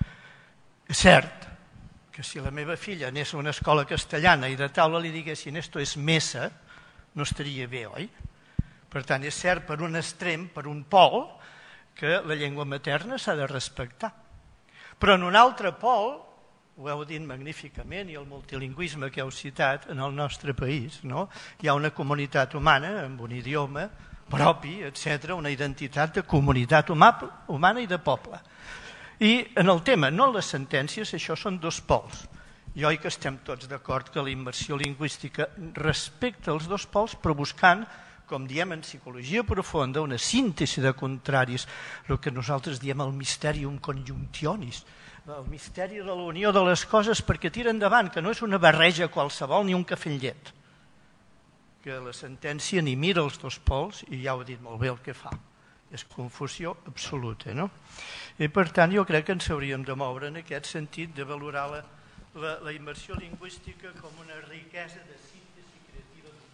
És cert que si la meva filla anés a una escola castellana i de taula li diguessin esto és mesa, no estaria bé, oi? Per tant, és cert per un extrem, per un pol, que la llengua materna s'ha de respectar. Però en un altre pol, ho heu dit magníficament, i el multilingüisme que heu citat en el nostre país, no? Hi ha una comunitat humana amb un idioma propi, etcètera, una identitat de comunitat humana i de poble. I en el tema, no en les sentències, això són dos pols. I oi que estem tots d'acord que la immersió lingüística respecta els dos pols, però buscant, com diem en psicologia profunda, una síntesi de contraris, el que nosaltres diem el mysterium conjunctionis, el misteri de la unió de les coses perquè tira endavant, que no és una barreja qualsevol ni un cafè amb llet. Que la sentència ni mira els dos pols i ja ho ha dit molt bé el que fa. És confusió absoluta, no? I per tant jo crec que ens hauríem de moure en aquest sentit de valorar la, la, la immersió lingüística com una riquesa de síntesi creativa del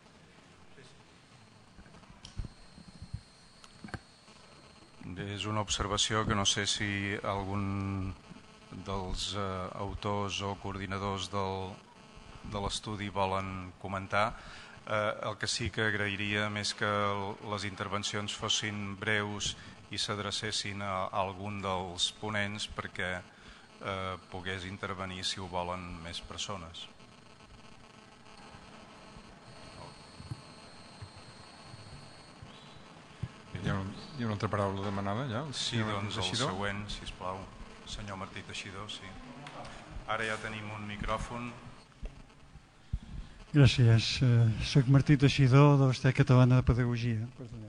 poble. Bé, és una observació que no sé si algun dels eh, autors o coordinadors del, de l'estudi volen comentar. Eh, el que sí que agrairia més que les intervencions fossin breus i s'adrecessin a, a algun dels ponents perquè eh, pogués intervenir, si ho volen, més persones. Hi ha, un, hi ha una altra paraula demanada ja? Sí, doncs el següent, sisplau. Senyor Martí Teixidor, sí. Ara ja tenim un micròfon. Gràcies. Soc Martí Teixidor de l'Universitat Catalana de Pedagogia.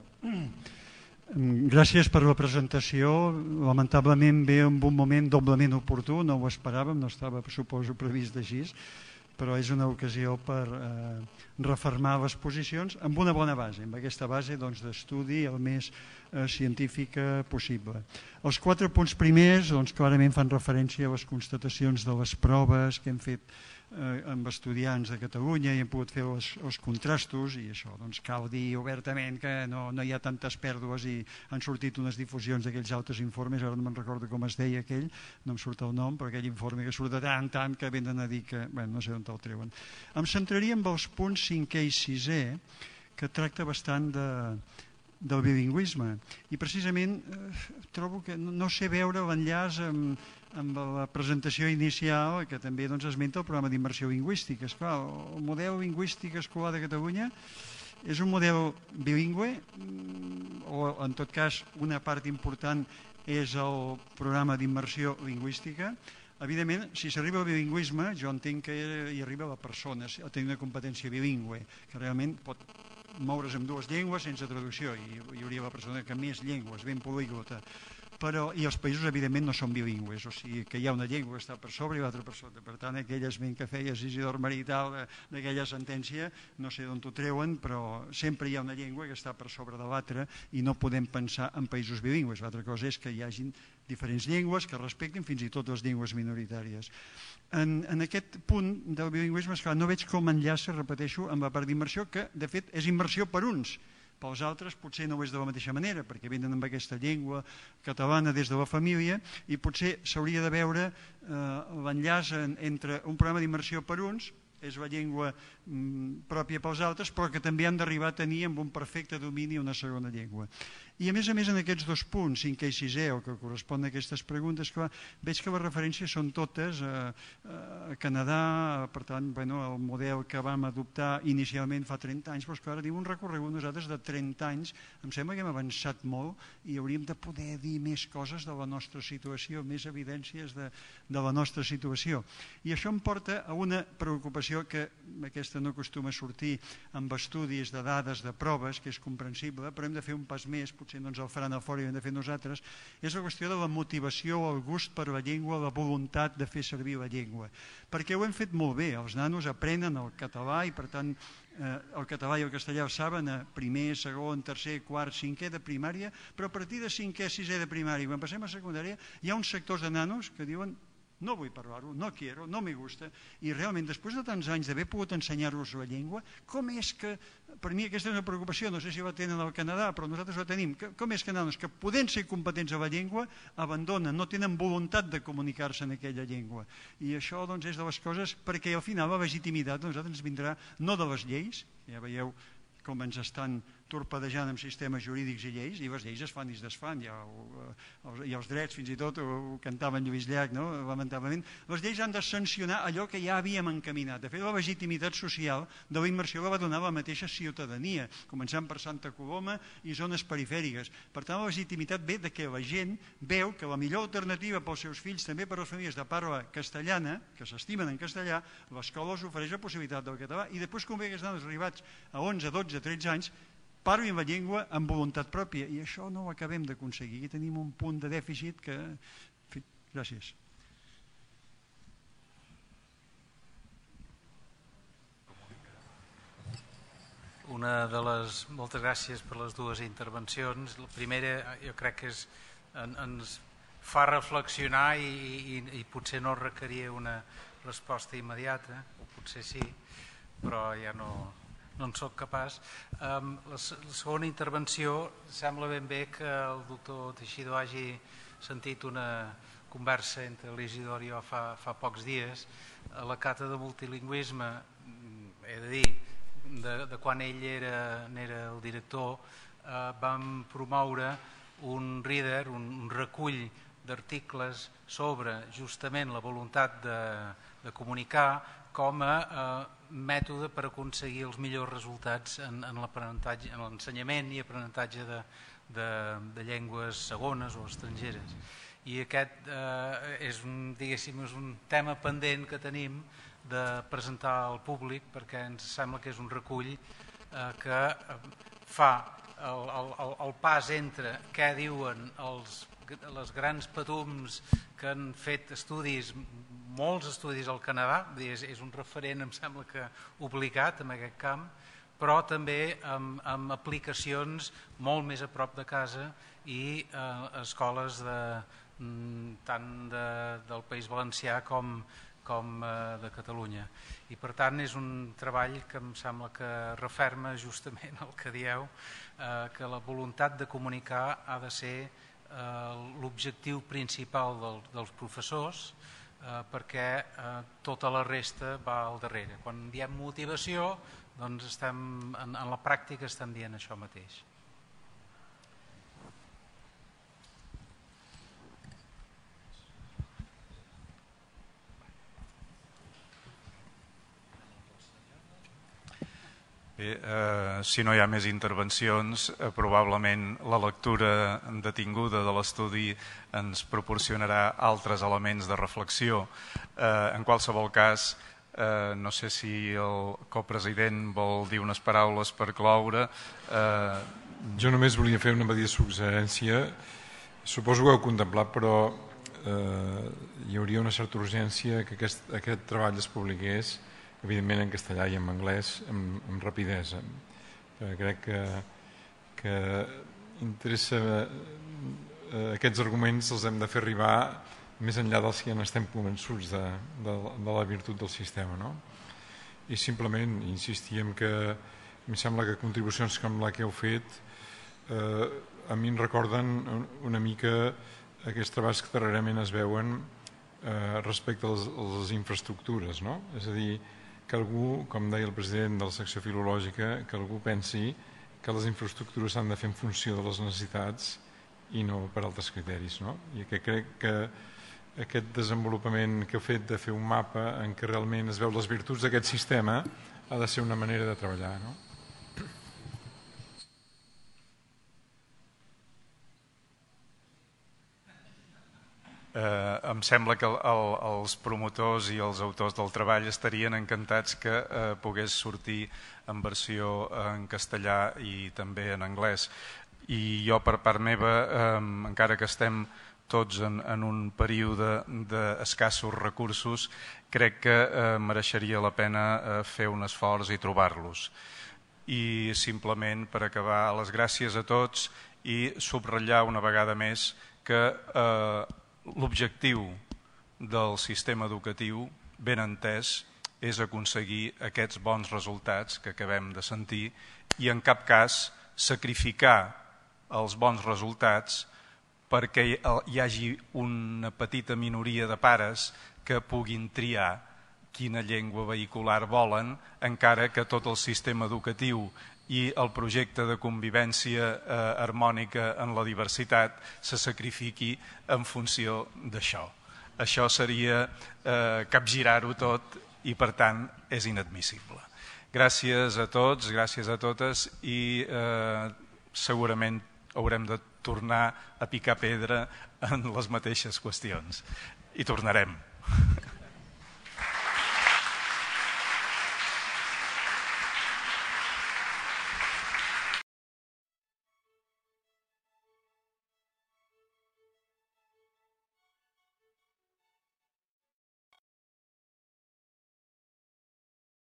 Gràcies per la presentació. Lamentablement ve en un moment doblement oportú, no ho esperàvem, no estava, suposo, previst així, però és una ocasió per eh, refermar les posicions amb una bona base, amb aquesta base doncs, d'estudi el més eh, científica possible. Els quatre punts primers doncs, clarament fan referència a les constatacions de les proves que hem fet eh, amb estudiants de Catalunya i hem pogut fer els, els contrastos i això doncs, cal dir obertament que no, no hi ha tantes pèrdues i han sortit unes difusions d'aquells altres informes, ara no me'n recordo com es deia aquell, no em surt el nom, però aquell informe que surt de tant tant que venen a dir que, bueno, no sé on el treuen. Em centraria en els punts cinquè i sisè que tracta bastant de, del bilingüisme i precisament eh, trobo que no, no sé veure l'enllaç amb, amb la presentació inicial que també doncs, esmenta el programa d'immersió lingüística. Esclar, el model lingüístic escolar de Catalunya és un model bilingüe o en tot cas una part important és el programa d'immersió lingüística. Evidentment, si s'arriba al bilingüisme, jo entenc que hi arriba la persona a tenir una competència bilingüe, que realment pot moure's amb dues llengües sense traducció, i hi hauria la persona que més llengües, ben políglota. Però, i els països evidentment no són bilingües, o sigui que hi ha una llengua que està per sobre i l'altra per sota. Per tant, aquell esment que feies Isidor Marital d'aquella sentència, no sé d'on t'ho treuen, però sempre hi ha una llengua que està per sobre de l'altra i no podem pensar en països bilingües. L'altra cosa és que hi hagin diferents llengües que respectin fins i tot les llengües minoritàries. En, en aquest punt del bilingüisme, esclar, no veig com enllaça, repeteixo, amb la part d'immersió, que de fet és immersió per uns. Pels altres potser no ho és de la mateixa manera, perquè venen amb aquesta llengua catalana des de la família i potser s'hauria de veure eh, l'enllaç en, entre un programa d'immersió per uns és la llengua pròpia pels altres, però que també han d'arribar a tenir amb un perfecte domini una segona llengua. I a més a més en aquests dos punts, cinquè i sisè, o que correspon a aquestes preguntes, clar, veig que les referències són totes a, a Canadà, per tant, bueno, el model que vam adoptar inicialment fa trenta anys, però és que ara tenim un recorregut nosaltres de trenta anys, em sembla que hem avançat molt i hauríem de poder dir més coses de la nostra situació, més evidències de, de la nostra situació. I això em porta a una preocupació que aquesta no acostuma a sortir amb estudis de dades, de proves, que és comprensible, però hem de fer un pas més, potser no ens el faran a fora i ho hem de fer nosaltres, és la qüestió de la motivació, el gust per la llengua, la voluntat de fer servir la llengua. Perquè ho hem fet molt bé, els nanos aprenen el català i per tant el català i el castellà el saben a primer, segon, tercer, quart, cinquè de primària, però a partir de cinquè, sisè de primària, quan passem a secundària, hi ha uns sectors de nanos que diuen no vull parlar-ho, no quiero, no me gusta, i realment després de tants anys d'haver pogut ensenyar-los la llengua, com és que, per mi aquesta és una preocupació, no sé si la tenen al Canadà, però nosaltres la tenim, com és que nanos que podent ser competents a la llengua abandonen, no tenen voluntat de comunicar-se en aquella llengua, i això doncs és de les coses, perquè al final la legitimitat a nosaltres ens vindrà no de les lleis, ja veieu com ens estan torpedejant amb sistemes jurídics i lleis, i les lleis es fan i es desfan, i els drets fins i tot ho cantava en Lluís Llach, lamentablement. Les lleis han de sancionar allò que ja havíem encaminat. De fet, la legitimitat social de la immersió la va donar la mateixa ciutadania, començant per Santa Coloma i zones perifèriques. Per tant, la legitimitat ve de que la gent veu que la millor alternativa pels seus fills, també per les famílies de parla castellana, que s'estimen en castellà, l'escola els ofereix la possibilitat del català, i després com ve aquests nanos arribats a onze, dotze, tretze anys, parlin la llengua amb voluntat pròpia, i això no ho acabem d'aconseguir. Aquí tenim un punt de dèficit que... Gràcies. Una de les... Moltes gràcies per les dues intervencions. La primera, jo crec que és, en, ens fa reflexionar i, i, i potser no requeria una resposta immediata, o potser sí, però ja no... no en soc capaç. Um, la, la segona intervenció, sembla ben bé que el doctor Teixidó hagi sentit una conversa entre l'Isidor i jo fa, fa pocs dies. A la cata de multilingüisme, he de dir, de, de quan ell era, era el director, eh, vam promoure un reader, un, un recull d'articles sobre justament la voluntat de, de comunicar com a eh, mètode per aconseguir els millors resultats en, en l'aprenentatge, en l'ensenyament i aprenentatge de, de, de llengües segones o estrangeres. I aquest eh, és, un, diguéssim, és un tema pendent que tenim de presentar al públic, perquè ens sembla que és un recull eh, que fa el, el, el pas entre què diuen els, les grans patums que han fet estudis, molts estudis al Canadà, és, és un referent, em sembla que obligat en aquest camp, però també amb, amb aplicacions molt més a prop de casa i eh, escoles de, tant de, del País Valencià com, com eh, de Catalunya. I per tant és un treball que em sembla que referma justament el que dieu, eh, que la voluntat de comunicar ha de ser eh, l'objectiu principal del, dels professors, eh, perquè eh, tota la resta va al darrere. Quan diem motivació, doncs estem, en, en la pràctica estem dient això mateix. Bé, eh, si no hi ha més intervencions, eh, probablement la lectura detinguda de l'estudi ens proporcionarà altres elements de reflexió. Eh, en qualsevol cas, eh, no sé si el copresident vol dir unes paraules per cloure. Eh... Jo només volia fer una petita suggerència. Suposo que ho heu contemplat, però eh, hi hauria una certa urgència que aquest, aquest treball es publiqués evidentment en castellà i en anglès amb, amb rapidesa. Eh, crec que, que interessa eh, aquests arguments els hem de fer arribar més enllà dels que ja n'estem convençuts de, de, de la virtut del sistema, no? I simplement insistíem que em sembla que contribucions com la que heu fet eh, a mi em recorden una mica aquests treballs que darrerament es veuen eh, respecte a les, a les infraestructures, no? És a dir, que algú, com deia el president de la secció filològica, que algú pensi que les infraestructures s'han de fer en funció de les necessitats i no per altres criteris, no? I que crec que aquest desenvolupament que heu fet de fer un mapa en què realment es veu les virtuts d'aquest sistema ha de ser una manera de treballar, no? Eh, em sembla que el, el, els promotors i els autors del treball estarien encantats que eh, pogués sortir en versió en castellà i també en anglès. I jo, per part meva, eh, encara que estem tots en, en un període d'escassos recursos, crec que eh, mereixeria la pena eh, fer un esforç i trobar-los. I simplement, per acabar, les gràcies a tots i subratllar una vegada més que eh, l'objectiu del sistema educatiu, ben entès, és aconseguir aquests bons resultats que acabem de sentir i en cap cas sacrificar els bons resultats perquè hi hagi una petita minoria de pares que puguin triar quina llengua vehicular volen, encara que tot el sistema educatiu i el projecte de convivència eh, harmònica en la diversitat se sacrifiqui en funció d'això. Això seria eh, capgirar-ho tot i, per tant, és inadmissible. Gràcies a tots, gràcies a totes i eh, segurament haurem de tornar a picar pedra en les mateixes qüestions. I tornarem.